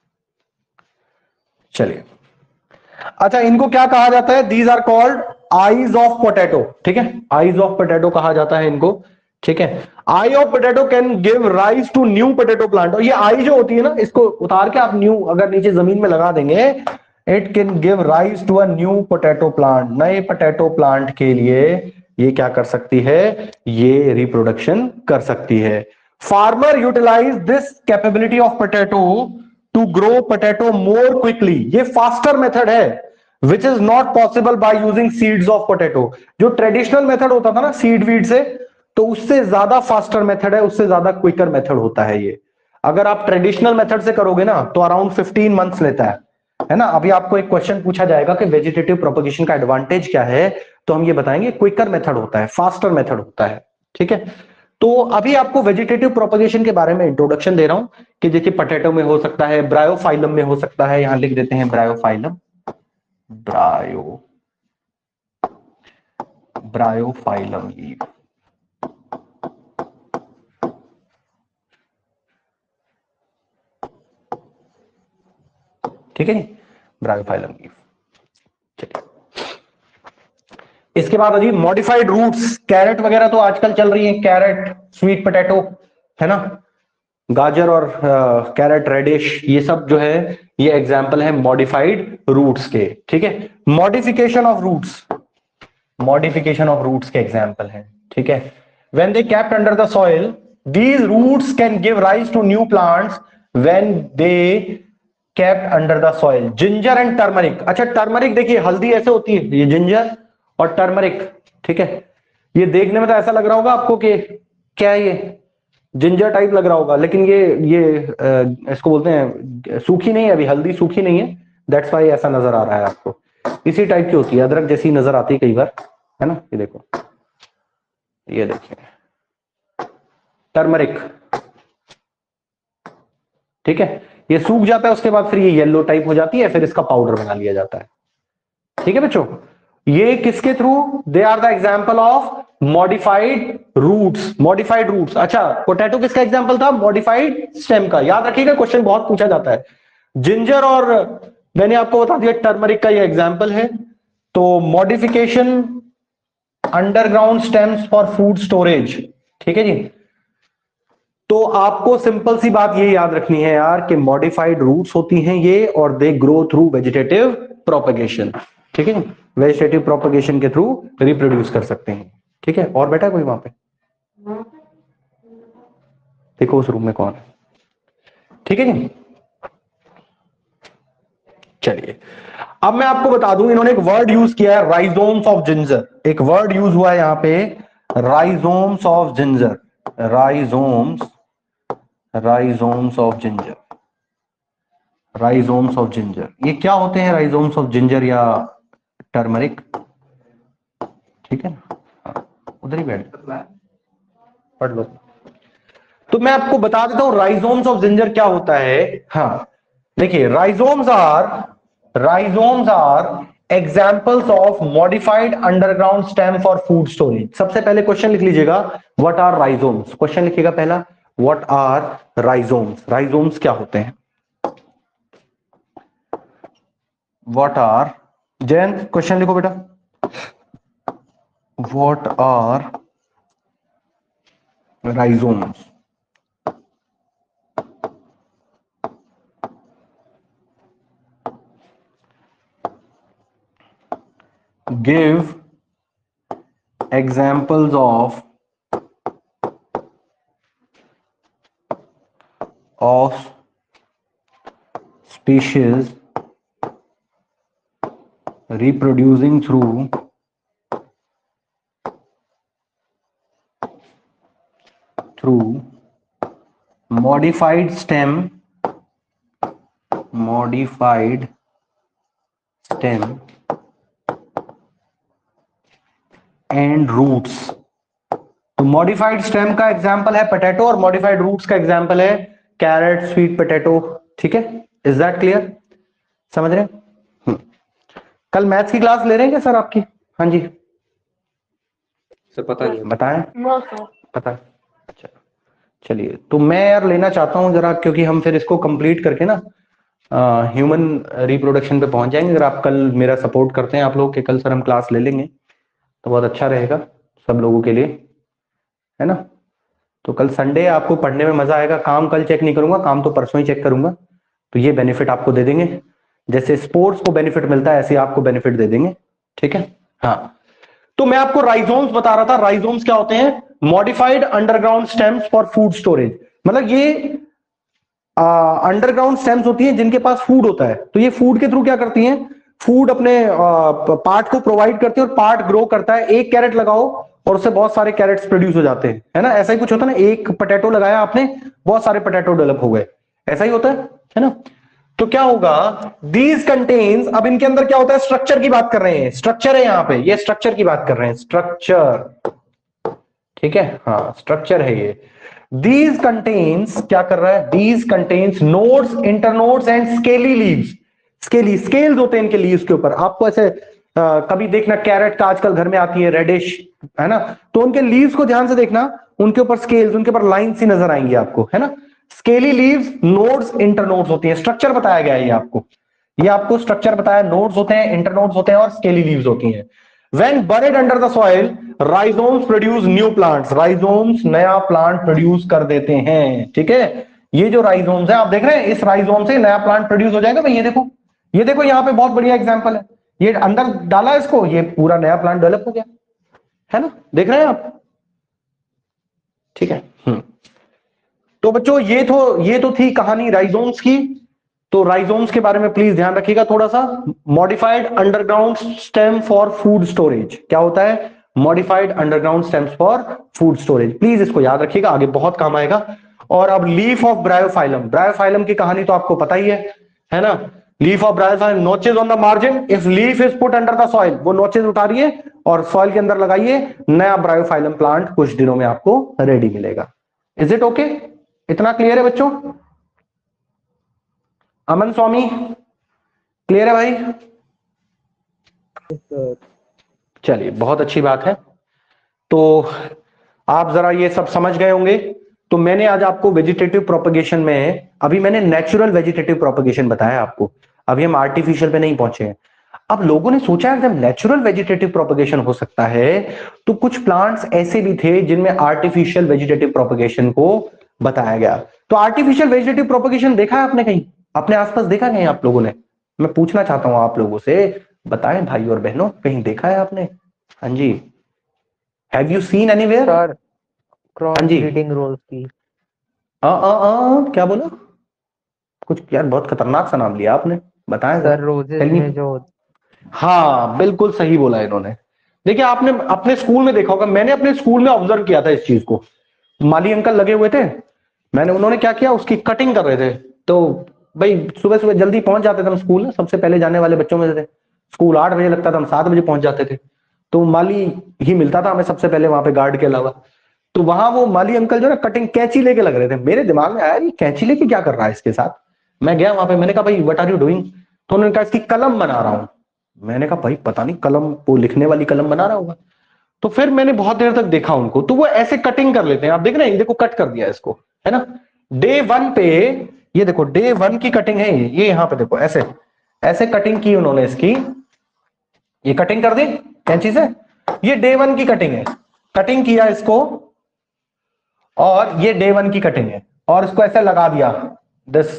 चलिए, अच्छा, इनको क्या कहा जाता है? These are called eyes of potato. ठीक है, आईज ऑफ पोटैटो कहा जाता है इनको। ठीक है, eye of potato can give rise to new potato plant. और ये आई जो होती है ना, इसको उतार के आप न्यू अगर नीचे जमीन में लगा देंगे, it can give rise to a new potato plant. नए पोटैटो प्लांट के लिए ये क्या कर सकती है? ये रिप्रोडक्शन कर सकती है। Farmer utilize this capability of potato to grow potato more quickly. ये फास्टर मेथड है which is not possible by using seeds of potato. जो ट्रेडिशनल मेथड होता था ना सीड वीड से, तो उससे ज्यादा फास्टर मेथड है, उससे ज्यादा क्विकर मेथड होता है ये। अगर आप ट्रेडिशनल मेथड से करोगे ना तो अराउंड 15 मंथ्स लेता है ना। अभी आपको एक क्वेश्चन पूछा जाएगा कि वेजिटेटिव प्रोपगेशन का एडवांटेज क्या है, तो हम ये बताएंगे क्विकर मेथड होता है, फास्टर मेथड होता है। ठीक है, तो अभी आपको वेजिटेटिव प्रोपगेशन के बारे में इंट्रोडक्शन दे रहा हूं कि जैसे पोटैटो में हो सकता है, ब्रायोफाइलम में हो सकता है, यहां लिख देते हैं ब्रायोफाइलम, ब्रायोफाइलम। ठीक है, ब्रायोफाइलम लीफ। चलिए, इसके बाद अजी मॉडिफाइड रूट्स। कैरेट वगैरह तो आजकल चल रही है, कैरेट, स्वीट पोटैटो, है ना, गाजर और कैरेट रेडिश, ये सब जो है ये एग्जाम्पल है मॉडिफाइड रूट्स के। ठीक है, modification of roots, modification of roots के एग्जाम्पल है। ठीक है, when they kept under the soil, these roots can give rise to new plants when they kept under the soil. Ginger and turmeric. अच्छा, turmeric देखिए, हल्दी ऐसे होती है, ये जिंजर और टर्मरिक। ठीक है, ये देखने में तो ऐसा लग रहा होगा आपको कि क्या है, ये जिंजर टाइप लग रहा होगा, लेकिन ये इसको बोलते हैं, सूखी नहीं है अभी, हल्दी सूखी नहीं है, दैट्स व्हाई ऐसा नजर आ रहा है आपको। इसी टाइप की होती है, अदरक जैसी नजर आती है कई बार, है ना। ये देखो, ये देखिए टर्मरिक। ठीक है, ये सूख जाता है, उसके बाद फिर ये येलो टाइप हो जाती है, फिर इसका पाउडर बना लिया जाता है। ठीक है बच्चों, ये किसके थ्रू? They are the example of modified roots. Modified roots. अच्छा, पोटैटो किसका एग्जाम्पल था? मॉडिफाइड स्टेम का। याद रखिएगा, क्वेश्चन बहुत पूछा जाता है। जिंजर और मैंने आपको बता दिया टर्मरिक का ये एग्जाम्पल है। तो modification underground stems for food storage. ठीक है जी, तो आपको सिंपल सी बात ये याद रखनी है यार कि मॉडिफाइड रूट्स होती हैं ये, और they grow through vegetative propagation. ठीक है, वेजिटेटिव प्रोपगेशन के थ्रू रिप्रोड्यूस कर सकते हैं। ठीक है, और बेटा कोई वहां पे? देखो उस रूम में कौन है। ठीक है जी, चलिए, अब मैं आपको बता दूं, इन्होंने एक वर्ड यूज किया है, राइजोम्स ऑफ जिंजर। एक वर्ड यूज हुआ है यहां पे, rhizomes of ginger. Rhizomes of ginger, rhizomes of ginger. ये क्या होते हैं राइजोम्स ऑफ जिंजर या टर्मरिक? ठीक है ना, हाँ, उधर ही बैठ पढ़ लो। तो मैं आपको बता देता हूं राइजोम्स ऑफ जिंजर क्या होता है। हाँ देखिए, rhizomes are examples of modified underground stem for food storage. सबसे पहले क्वेश्चन लिख लीजिएगा, व्हाट आर राइजोम्स। क्वेश्चन लिखिएगा पहला, व्हाट आर राइजोम्स। राइजोम्स क्या होते हैं? व्हाट आर, जयंत क्वेश्चन लिखो बेटा, what are rhizomes. Give examples of species reproducing through modified stem and roots. तो मॉडिफाइड स्टेम का एग्जांपल है पोटैटो और मॉडिफाइड रूट्स का एग्जांपल है कैरेट, स्वीट पोटैटो। ठीक है, इज दैट क्लियर? समझ रहे हैं? कल मैथ्स की क्लास ले रहे हैं क्या सर आपकी? हाँ जी सर पता नहीं। बताएं, नो सर। पता है? अच्छा चलिए, तो मैं यार लेना चाहता हूं जरा, क्योंकि हम फिर इसको कंप्लीट करके ना ह्यूमन रिप्रोडक्शन पे पहुंच जाएंगे। अगर आप कल मेरा सपोर्ट करते हैं आप लोग कि कल सर हम क्लास ले लेंगे तो बहुत अच्छा रहेगा सब लोगों के लिए, है ना। तो कल संडे, आपको पढ़ने में मजा आएगा। काम कल चेक नहीं करूंगा, काम तो परसों ही चेक करूंगा। तो ये बेनिफिट आपको दे देंगे, जैसे स्पोर्ट्स को बेनिफिट मिलता है ऐसे आपको बेनिफिट दे देंगे। ठीक है, हाँ। तो मैं आपको राइजोम्स बता रहा था। राइजोम्स क्या होते हैं? Modified underground stems for food storage. मतलब ये अंडरग्राउंड स्टेम्स होती हैं जिनके पास फूड होता है। तो ये फूड के थ्रू क्या करती हैं? फूड अपने पार्ट को प्रोवाइड करती है और पार्ट ग्रो करता है। एक कैरेट लगाओ और उससे बहुत सारे कैरेट्स प्रोड्यूस हो जाते हैं, है ना। ऐसा ही कुछ होता है ना, एक पोटैटो लगाया आपने, बहुत सारे पोटैटो डेवलप हो गए, ऐसा ही होता है ना। तो क्या होगा? दीज कंटेन्स, अब इनके अंदर क्या होता है? स्ट्रक्चर की बात कर रहे हैं, स्ट्रक्चर है यहां पे, ये स्ट्रक्चर की बात कर रहे हैं, स्ट्रक्चर। ठीक है, हाँ स्ट्रक्चर है ये। दीज कंटेन्स क्या कर रहा है? These contains nodes, internodes and scaly leaves. Scaly, scales होते हैं इनके लीव्स के ऊपर। आपको ऐसे कभी देखना, कैरेट का आजकल घर में आती है रेडिश, है ना, तो उनके लीव्स को ध्यान से देखना, उनके ऊपर स्केल्स, उनके ऊपर लाइन्स ही नजर आएंगी आपको, है ना। स्केली लीव्स, नोड्स, इंटरनोड्स होती है। स्ट्रक्चर बताया गया है ये आपको स्ट्रक्चर बताया। नोड्स होते हैं, इंटरनोड्स होते हैं और स्केली लीव्स होती हैं। When buried under the soil, rhizomes produce new plants. Rhizomes नया प्लांट प्रोड्यूस कर देते हैं। ठीक है, ये जो राइजोम्स है आप देख रहे हैं, इस राइजोम से नया प्लांट प्रोड्यूस हो जाएगा भाई। ये देखो यहाँ पे बहुत बढ़िया एग्जांपल है। ये अंदर डाला इसको, ये पूरा नया प्लांट डेवलप हो गया, है ना। देख रहे हैं आप? ठीक है। तो बच्चों ये तो थी कहानी राइजोम्स की। तो राइजोम्स के बारे में प्लीज ध्यान रखिएगा थोड़ा सा। Modified underground stem for food storage क्या होता है? Modified underground stems for food storage. Please इसको याद रखिएगा, आगे बहुत काम आएगा। और अब लीफ ऑफ ब्रायोफाइलम, ब्रायोफाइलम की कहानी तो आपको पता ही है ना। Leaf of bryophyllum, notches on the margin, if leaf is put under the soil, वो नोचेस उतारिए और सॉइल के अंदर लगाइए, नया ब्रायोफाइलम प्लांट कुछ दिनों में आपको रेडी मिलेगा। Is it okay? इतना क्लियर है बच्चों? अमन स्वामी क्लियर है भाई? चलिए बहुत अच्छी बात है। तो आप जरा ये सब समझ गए होंगे। तो मैंने आज आपको वेजिटेटिव प्रोपगेशन में, अभी मैंने नेचुरल वेजिटेटिव प्रोपगेशन बताया आपको, अभी हम आर्टिफिशियल पे नहीं पहुंचे हैं। अब लोगों ने सोचा है जब नेचुरल वेजिटेटिव प्रोपगेशन हो सकता है तो कुछ प्लांट्स ऐसे भी थे जिनमें आर्टिफिशियल वेजिटेटिव प्रोपगेशन को बताया गया। तो आर्टिफिशियल वेजिटेटिव प्रोपगेशन देखा है आपने कहीं? अपने आसपास देखा कहीं आप लोगों ने? मैं पूछना चाहता हूं आप लोगों से, बताएं भाई और बहनों, कहीं देखा है आपने? हाँ जी, have you seen anywhere? Sir cross हाँ जी, ब्रीडिंग रोल्स की। क्या बोला? कुछ यार बहुत खतरनाक सा नाम लिया आपने, बताएं सर रोजेस में जो, हाँ बिल्कुल सही बोला इन्होंने। देखिए आपने अपने स्कूल में देखा होगा, मैंने अपने स्कूल में ऑब्जर्व किया था इस चीज को। माली अंकल लगे हुए थे, उन्होंने क्या किया, उसकी कटिंग कर रहे थे। तो भाई सुबह सुबह जल्दी पहुंच जाते थे हम स्कूल, सबसे पहले जाने वाले बच्चों में से थे। स्कूल 8 बजे लगता था, हम 7 बजे पहुंच जाते थे। तो माली ही मिलता था हमें सबसे पहले वहां पे गार्ड के अलावा। तो वहां वो माली अंकल जो ना कटिंग कैंची लेके लग रहे थे। मेरे दिमाग में आया ये कैंची लेके क्या कर रहा है इसके साथ। मैं गया वहां पे, मैंने कहा भाई व्हाट आर यू डूइंग? तो उन्होंने कहा इसकी कलम बना रहा हूं। मैंने कहा भाई पता नहीं कलम, वो लिखने वाली कलम बना रहा होगा। तो फिर मैंने बहुत देर तक देखा उनको, तो वो ऐसे कटिंग कर लेते हैं। आप देख रहे हैं, देखो कट कर दिया इसको, है ना। डे 1 पे ये देखो, डे 1 की कटिंग है ये यहां पे देखो, ऐसे ऐसे कटिंग की उन्होंने इसकी, ये कटिंग कर दी कैंची से। ये डे 1 की कटिंग है, कटिंग किया इसको, और ये डे 1 की कटिंग है, और इसको ऐसे लगा दिया दिस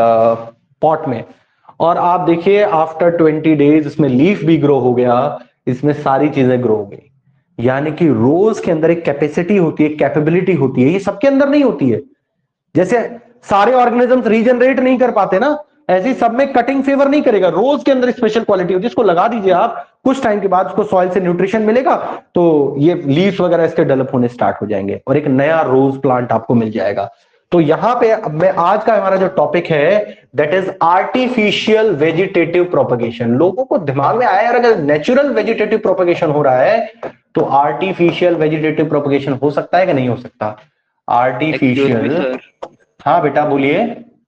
पॉट में। और आप देखिए आफ्टर 20 डेज इसमें लीफ भी ग्रो हो गया, इसमें सारी चीजें ग्रो हो गई। यानी कि रोज के अंदर एक कैपेसिटी होती है, कैपेबिलिटी होती है, ये सबके अंदर नहीं होती है। जैसे सारे ऑर्गेनिजम्स रीजनरेट नहीं कर पाते ना, ऐसे सब में कटिंग फेवर नहीं करेगा। रोज के अंदर स्पेशल क्वालिटी होती है, इसको लगा दीजिए आप, कुछ टाइम के बाद उसको सॉइल से न्यूट्रिशन मिलेगा, तो ये लीव्स वगैरह इसके डेवलप होने स्टार्ट हो जाएंगे और एक नया रोज प्लांट आपको मिल जाएगा। तो यहां पे अब मैं आज का हमारा जो टॉपिक है that is artificial vegetative propagation. लोगों को दिमाग में आया यार, अगर नेचुरल वेजिटेटिव प्रोपगेशन हो रहा है तो आर्टिफिशियल वेजिटेटिव प्रोपगेशन हो सकता है कि नहीं हो सकता? आर्टिफिशियल, हाँ बेटा बोलिए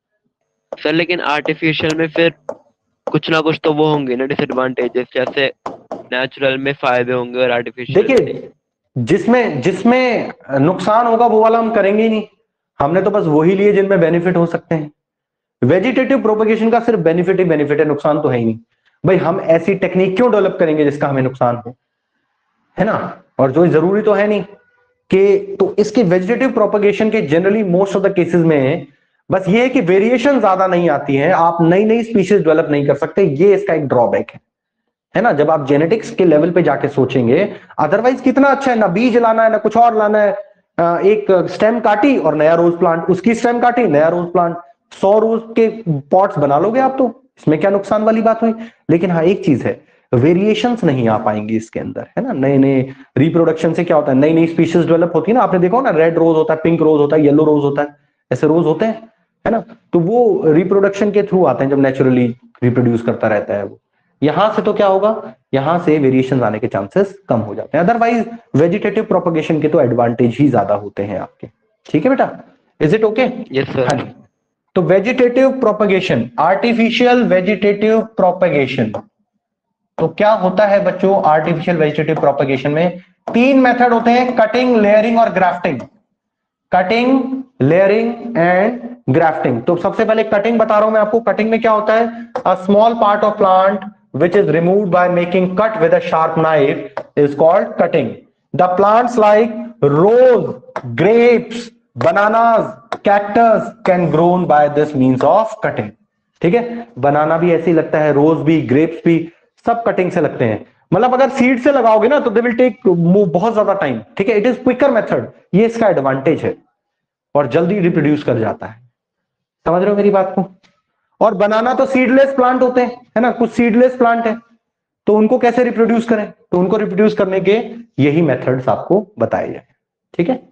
सर। लेकिन आर्टिफिशियल में फिर कुछ ना कुछ तो वो होंगे ना डिसएडवांटेजेस, जैसे नेचुरल में फायदे होंगे और आर्टिफिशियल। देखिए, जिसमें जिसमें नुकसान होगा वो वाला हम करेंगे ही नहीं, हमने तो बस वही लिए जिनमें बेनिफिट हो सकते हैं। वेजिटेटिव प्रोपगेशन का सिर्फ बेनिफिट ही बेनिफिट है, नुकसान तो है ही नहीं। भाई हम ऐसी टेक्निक क्यों डेवलप करेंगे जिसका हमें नुकसान हो, है ना। और जो जरूरी तो है नहीं कि, तो इसके वेजिटेटिव प्रोपगेशन के generally most of the cases में बस ये है कि वेरिएशन ज्यादा नहीं आती है, आप नई नई स्पीशीज डेवलप नहीं कर सकते, ये इसका एक ड्रॉबैक है ना। जब आप जेनेटिक्स के लेवल पे जाके सोचेंगे, अदरवाइज कितना अच्छा है, ना बीज लाना है ना कुछ और लाना है, एक स्टेम काटी और नया रोज प्लांट, उसकी स्टेम काटी नया रोज प्लांट, 100 रोज के पॉट्स बना लोगे आप, तो इसमें क्या नुकसान वाली बात हुई। लेकिन हाँ एक चीज है, वेरिएशंस नहीं आ पाएंगी इसके अंदर, है ना। नए नए रिप्रोडक्शन से क्या होता है, नई नई स्पीशीज डेवलप होती है ना। आपने देखा ना, रेड रोज होता है, पिंक रोज होता है, येलो रोज होता है, ऐसे रोज होते हैं, है ना। तो वो रिप्रोडक्शन के थ्रू आते हैं, जब नेचुरली रिप्रोड्यूस करता रहता है वो। यहां से तो क्या होगा, यहां से वेरिएशन आने के चांसेस कम हो जाते हैं। अदरवाइज वेजिटेटिव प्रोपगेशन के तो एडवांटेज ही ज्यादा होते हैं आपके। ठीक है बेटा, is it okay? Yes sir. तो vegetative propagation, artificial vegetative propagation, तो क्या होता है बच्चों आर्टिफिशियल वेजिटेटिव प्रोपगेशन में? 3 मेथड होते हैं, कटिंग, लेयरिंग और grafting. Cutting, layering and grafting. तो सबसे पहले कटिंग बता रहा हूं मैं आपको। कटिंग में क्या होता है, a small part of plant which is removed by making cut with a sharp knife is called cutting. The plants like rose, grapes, bananas, cactus can grown by this means of cutting. ठीक है, बनाना भी ऐसे ही लगता है, रोज भी, grapes भी, सब cutting से लगते हैं। मतलब अगर सीड से लगाओगे ना तो दे विल टेक बहुत ज्यादा टाइम। ठीक है, इट इज क्विकर मेथड, ये इसका एडवांटेज है, और जल्दी रिप्रोड्यूस कर जाता है। समझ रहे हो मेरी बात को? और बनाना तो सीडलेस प्लांट होते हैं, है ना, कुछ सीडलेस प्लांट है, तो उनको कैसे रिप्रोड्यूस करें? तो उनको रिप्रोड्यूस करने के यही मेथड्स आपको बताए जाए। ठीक है,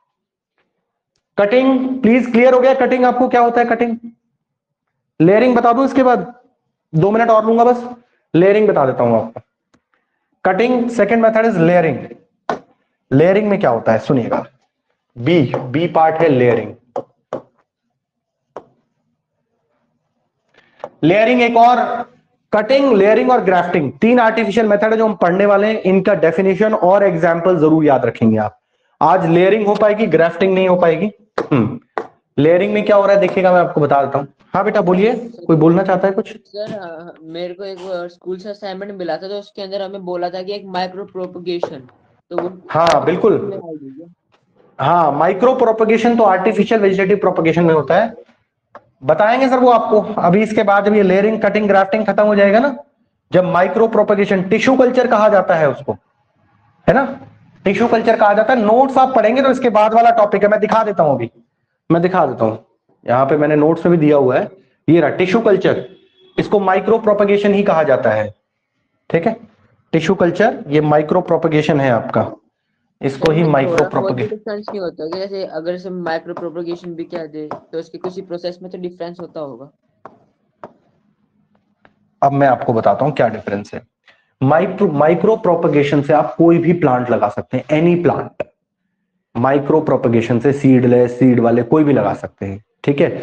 कटिंग प्लीज क्लियर हो गया? कटिंग आपको क्या होता है कटिंग? लेयरिंग बता दूं इसके बाद? 2 मिनट और लूंगा बस, लेयरिंग बता देता हूं आपको। Cutting second method is layering. Layering में क्या होता है सुनिएगा, बी पार्ट है लेयरिंग। लेयरिंग एक और, कटिंग, लेयरिंग और ग्राफ्टिंग, 3 आर्टिफिशियल मेथड है जो हम पढ़ने वाले हैं। इनका डेफिनेशन और एग्जांपल जरूर याद रखेंगे आप। आज लेयरिंग हो पाएगी, ग्राफ्टिंग नहीं हो पाएगी। लेयरिंग में क्या हो रहा है देखिएगा, मैं आपको बता देता हूं। हाँ बेटा बोलिए, कोई बोलना चाहता है कुछ? सर मेरे को एक स्कूल से असाइनमेंट मिला था, तो उसके अंदर हमें बोला था कि एक माइक्रो प्रोपगेशन, तो वो हाँ बिल्कुल, हाँ माइक्रो प्रोपगेशन तो आर्टिफिशियल वेजिटेटिव प्रोपगेशन में होता है। बताएंगे सर वो आपको अभी। इसके बाद जब ये लेयरिंग, कटिंग, ग्राफ्टिंग खत्म हो जाएगा ना, जब माइक्रो प्रोपगेशन, टिश्यू कल्चर कहा जाता है उसको, है ना, टिश्यू कल्चर कहा जाता है। नोट्स आप पढ़ेंगे तो इसके बाद वाला टॉपिक है, मैं दिखा देता हूं अभी, मैं दिखा देता हूं, यहाँ पे मैंने नोट्स में भी दिया हुआ है, ये रहा टिश्यू कल्चर, इसको माइक्रो प्रोपगेशन ही कहा जाता है। ठीक है, टिश्यू कल्चर ये माइक्रो प्रोपगेशन है आपका, इसको ही माइक्रो प्रोपगेशन। डिफरेंस नहीं होता कि जैसे अगर से माइक्रो प्रोपगेशन भी कह दे तो उसके कुछ प्रोसेस में तो डिफरेंस होता होगा। अब मैं आपको बताता हूं क्या डिफरेंस है। माइक्रो प्रोपगेशन से आप कोई भी प्लांट लगा सकते हैं, एनी प्लांट। माइक्रो प्रोपगेशन से सीडलेस, सीड वाले कोई भी लगा सकते हैं। ठीक है,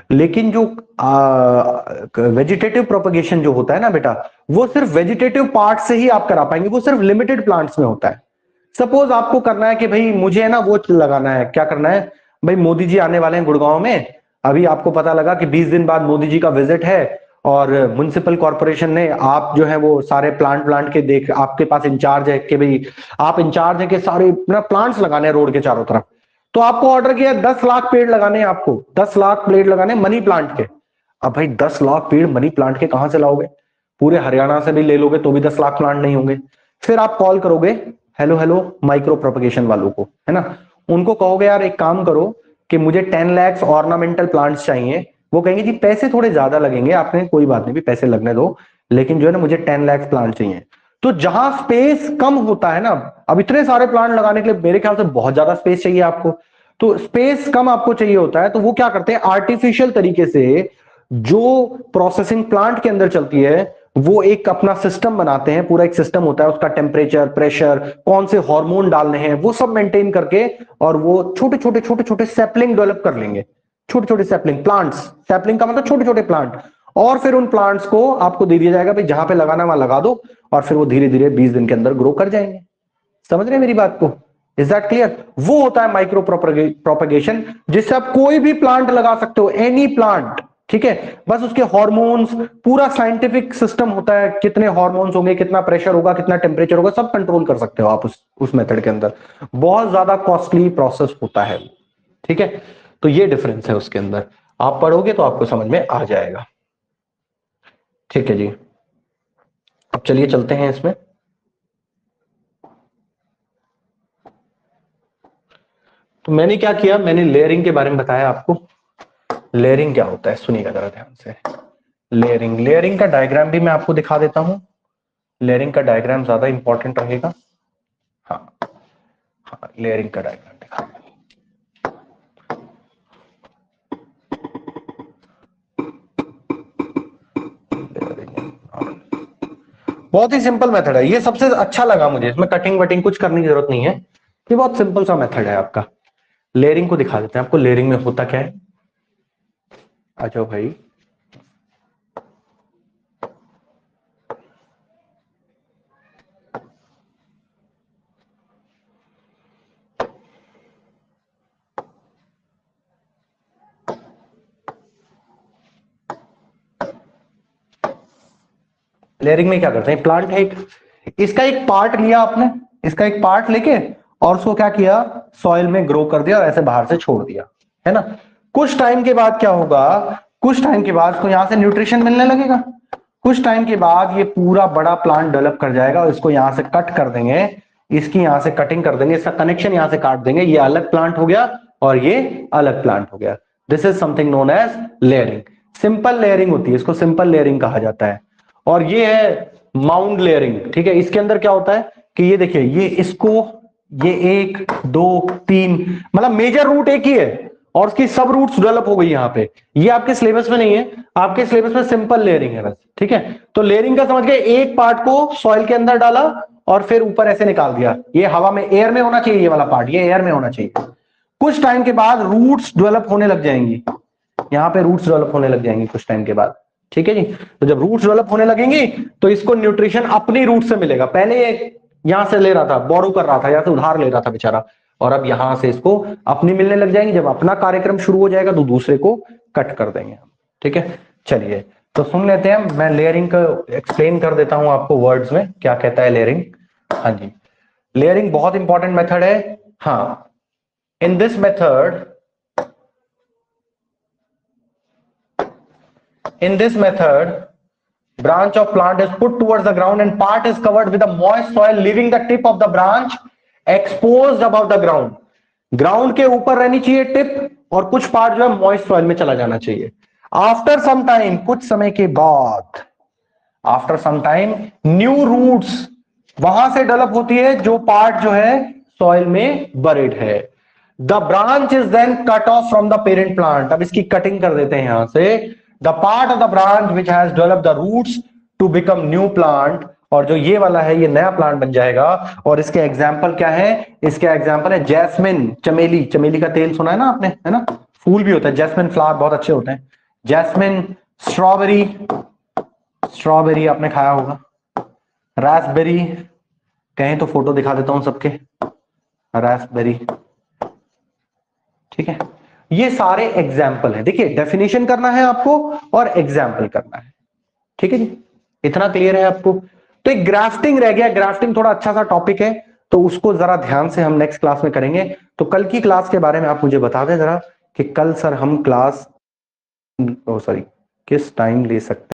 लेकिन जो वेजिटेटिव प्रोपगेशन जो होता है ना बेटा, वो सिर्फ वेजिटेटिव पार्ट से ही आप करा पाएंगे, वो सिर्फ लिमिटेड प्लांट्स में होता है। सपोज आपको करना है कि भाई मुझे है ना वो लगाना है, क्या करना है भाई, मोदी जी आने वाले हैं गुड़गांव में, अभी आपको पता लगा कि 20 दिन बाद मोदी जी का विजिट है और म्युनिसिपल कॉर्पोरेशन ने आप जो है वो सारे प्लांट के देख, आपके पास इंचार्ज है कि भाई आप इंचार्ज है कि सारे प्लांट्स लगाने हैं रोड के चारों तरफ, तो आपको ऑर्डर किया 10 लाख पेड़ लगाने हैं, आपको 10 लाख पेड़ लगाने मनी प्लांट के। अब भाई 10 लाख पेड़ मनी प्लांट के कहां से लाओगे, पूरे हरियाणा से भी ले लोगे तो भी 10 लाख प्लांट नहीं होंगे। फिर आप कॉल करोगे हेलो माइक्रो प्रोपगेशन वालों को, है ना, उनको कहोगे यार एक काम करो कि मुझे 10 लाख ऑर्नामेंटल प्लांट्स चाहिए। वो कहेंगे जी पैसे थोड़े ज्यादा लगेंगे, आपने कोई बात नहीं भी पैसे लगने दो, लेकिन जो है ना मुझे 10 लाख प्लांट चाहिए। तो जहां स्पेस कम होता है ना, अब इतने सारे प्लांट लगाने के लिए मेरे ख्याल से बहुत ज्यादा स्पेस चाहिए आपको, तो स्पेस कम आपको चाहिए होता है, तो वो क्या करते हैं आर्टिफिशियल तरीके से जो प्रोसेसिंग प्लांट के अंदर चलती है वो एक अपना सिस्टम बनाते हैं, पूरा एक सिस्टम होता है, उसका टेम्परेचर, प्रेशर, कौन से हार्मोन डालने हैं वो सब मेंटेन करके, और वो छोटे छोटे सैपलिंग डेवलप कर लेंगे, छोटे छोटे सैपलिंग प्लांट्स, सैपलिंग का मतलब छोटे छोटे प्लांट, और फिर उन प्लांट्स को आपको दे दिया जाएगा भाई जहां पे लगाना वहां लगा दो, और फिर वो धीरे धीरे 20 दिन के अंदर ग्रो कर जाएंगे। समझ रहे हैं मेरी बात को? Is that clear? वो होता है माइक्रो प्रोपगेशन, जिससे आप कोई भी प्लांट लगा सकते हो, एनी प्लांट, ठीक है, बस उसके हार्मोन्स, पूरा साइंटिफिक सिस्टम होता है, कितने हार्मोन्स होंगे, कितना प्रेशर होगा, कितना टेम्परेचर होगा, सब कंट्रोल कर सकते हो आप उस मेथड के अंदर। बहुत ज्यादा कॉस्टली प्रोसेस होता है, ठीक है, तो ये डिफरेंस है उसके अंदर, आप पढ़ोगे तो आपको समझ में आ जाएगा। ठीक है जी, अब चलिए चलते हैं इसमें। तो मैंने क्या किया, मैंने लेयरिंग के बारे में बताया आपको। लेयरिंग क्या होता है सुनिएगा जरा ध्यान से। लेयरिंग का डायग्राम भी मैं आपको दिखा देता हूं, लेयरिंग का डायग्राम ज्यादा इंपॉर्टेंट रहेगा। हाँ, लेयरिंग का डायग्राम दिखा, बहुत ही सिंपल मेथड है ये, सबसे अच्छा लगा मुझे, इसमें कटिंग वटिंग कुछ करने की जरूरत नहीं है, ये बहुत सिंपल सा मेथड है आपका। लेयरिंग को दिखा देते हैं आपको, लेयरिंग में होता क्या है। आ जाओ भाई, लेयरिंग में क्या करते हैं, प्लांट है एक, इसका एक पार्ट लिया आपने, इसका एक पार्ट लेके और उसको क्या किया, सॉइल में ग्रो कर दिया और ऐसे बाहर से छोड़ दिया, है ना। कुछ टाइम के बाद क्या होगा, कुछ टाइम के बाद इसको यहां से न्यूट्रिशन मिलने लगेगा, कुछ टाइम के बाद ये पूरा बड़ा प्लांट डेवलप कर जाएगा, और इसको यहां से कट कर देंगे, इसकी यहां से कटिंग कर देंगे, इसका कनेक्शन यहां से काट देंगे, ये अलग प्लांट हो गया और ये अलग प्लांट हो गया। This is something known as layering. Simple layering होती है, इसको सिंपल लेयरिंग कहा जाता है। और ये है माउंड लेयरिंग, ठीक है। इसके अंदर क्या होता है कि ये देखिए, ये इसको, ये 1 2 3 मतलब मेजर रूट एक ही है और उसकी सब रूट्स डेवलप हो गई यहाँ पे। ये आपके सिलेबस में नहीं है, आपके सिलेबस में सिंपल लेयरिंग है बस, ठीक है। तो लेयरिंग का समझ गए, एक पार्ट को सॉइल के अंदर डाला और फिर ऊपर ऐसे निकाल दिया, ये हवा में, एयर में होना चाहिए, ये वाला पार्ट ये एयर में होना चाहिए। कुछ टाइम के बाद रूट्स डेवलप होने लग जाएंगी, यहाँ पे रूट्स डेवलप होने लग जाएंगी कुछ टाइम के बाद, ठीक है जी। तो जब रूट्स डेवलप होने लगेंगी तो इसको न्यूट्रिशन अपनी रूट से मिलेगा। पहले ये यहां से ले रहा था, बोरो कर रहा था, या तो उधार ले रहा था बेचारा, और अब यहां से इसको अपनी मिलने लग जाएंगी। जब अपना कार्यक्रम शुरू हो जाएगा तो दूसरे को कट कर देंगे हम, ठीक है। चलिए तो सुन लेते हैं, मैं लेयरिंग का एक्सप्लेन कर देता हूं आपको वर्ड्स में, क्या कहता है लेयरिंग। हाँ जी, लेयरिंग बहुत इंपॉर्टेंट मेथड है। हाँ, in this method, in this method, branch of plant is put towards the ground and part is covered with a moist soil, leaving the tip of the branch exposed above the ground. Ground के ऊपर रहनी चाहिए tip, और कुछ part जो है moist soil में चला जाना चाहिए। आफ्टर सम टाइम, कुछ समय के बाद, after some time new roots वहां से डेवलप होती है जो पार्ट जो है सॉइल में बरिड है। The branch is then cut off from the parent plant. अब इसकी कटिंग कर देते हैं यहां से। The part of the branch which has developed the roots to become new plant, और जो ये वाला है ये नया प्लांट बन जाएगा। और इसके एग्जाम्पल क्या है, इसके एग्जाम्पल है जैस्मिन, चमेली। चमेली का तेल सुना है ना आपने, है ना, फूल भी होता है, जैस्मिन फ्लावर बहुत अच्छे होते हैं, जैस्मिन, स्ट्रॉबेरी, स्ट्रॉबेरी आपने खाया होगा। रास्पबेरी, कहें तो फोटो दिखा देता हूं सबके, रास्पबेरी, ठीक है। ये सारे एग्जाम्पल है। देखिए डेफिनेशन करना है आपको और एग्जाम्पल करना है, ठीक है जी, इतना क्लियर है आपको। तो एक ग्राफ्टिंग रह गया, ग्राफ्टिंग थोड़ा अच्छा सा टॉपिक है, तो उसको जरा ध्यान से हम नेक्स्ट क्लास में करेंगे। तो कल की क्लास के बारे में आप मुझे बता दें जरा कि कल सर हम क्लास सॉरी किस टाइम ले सकते हैं।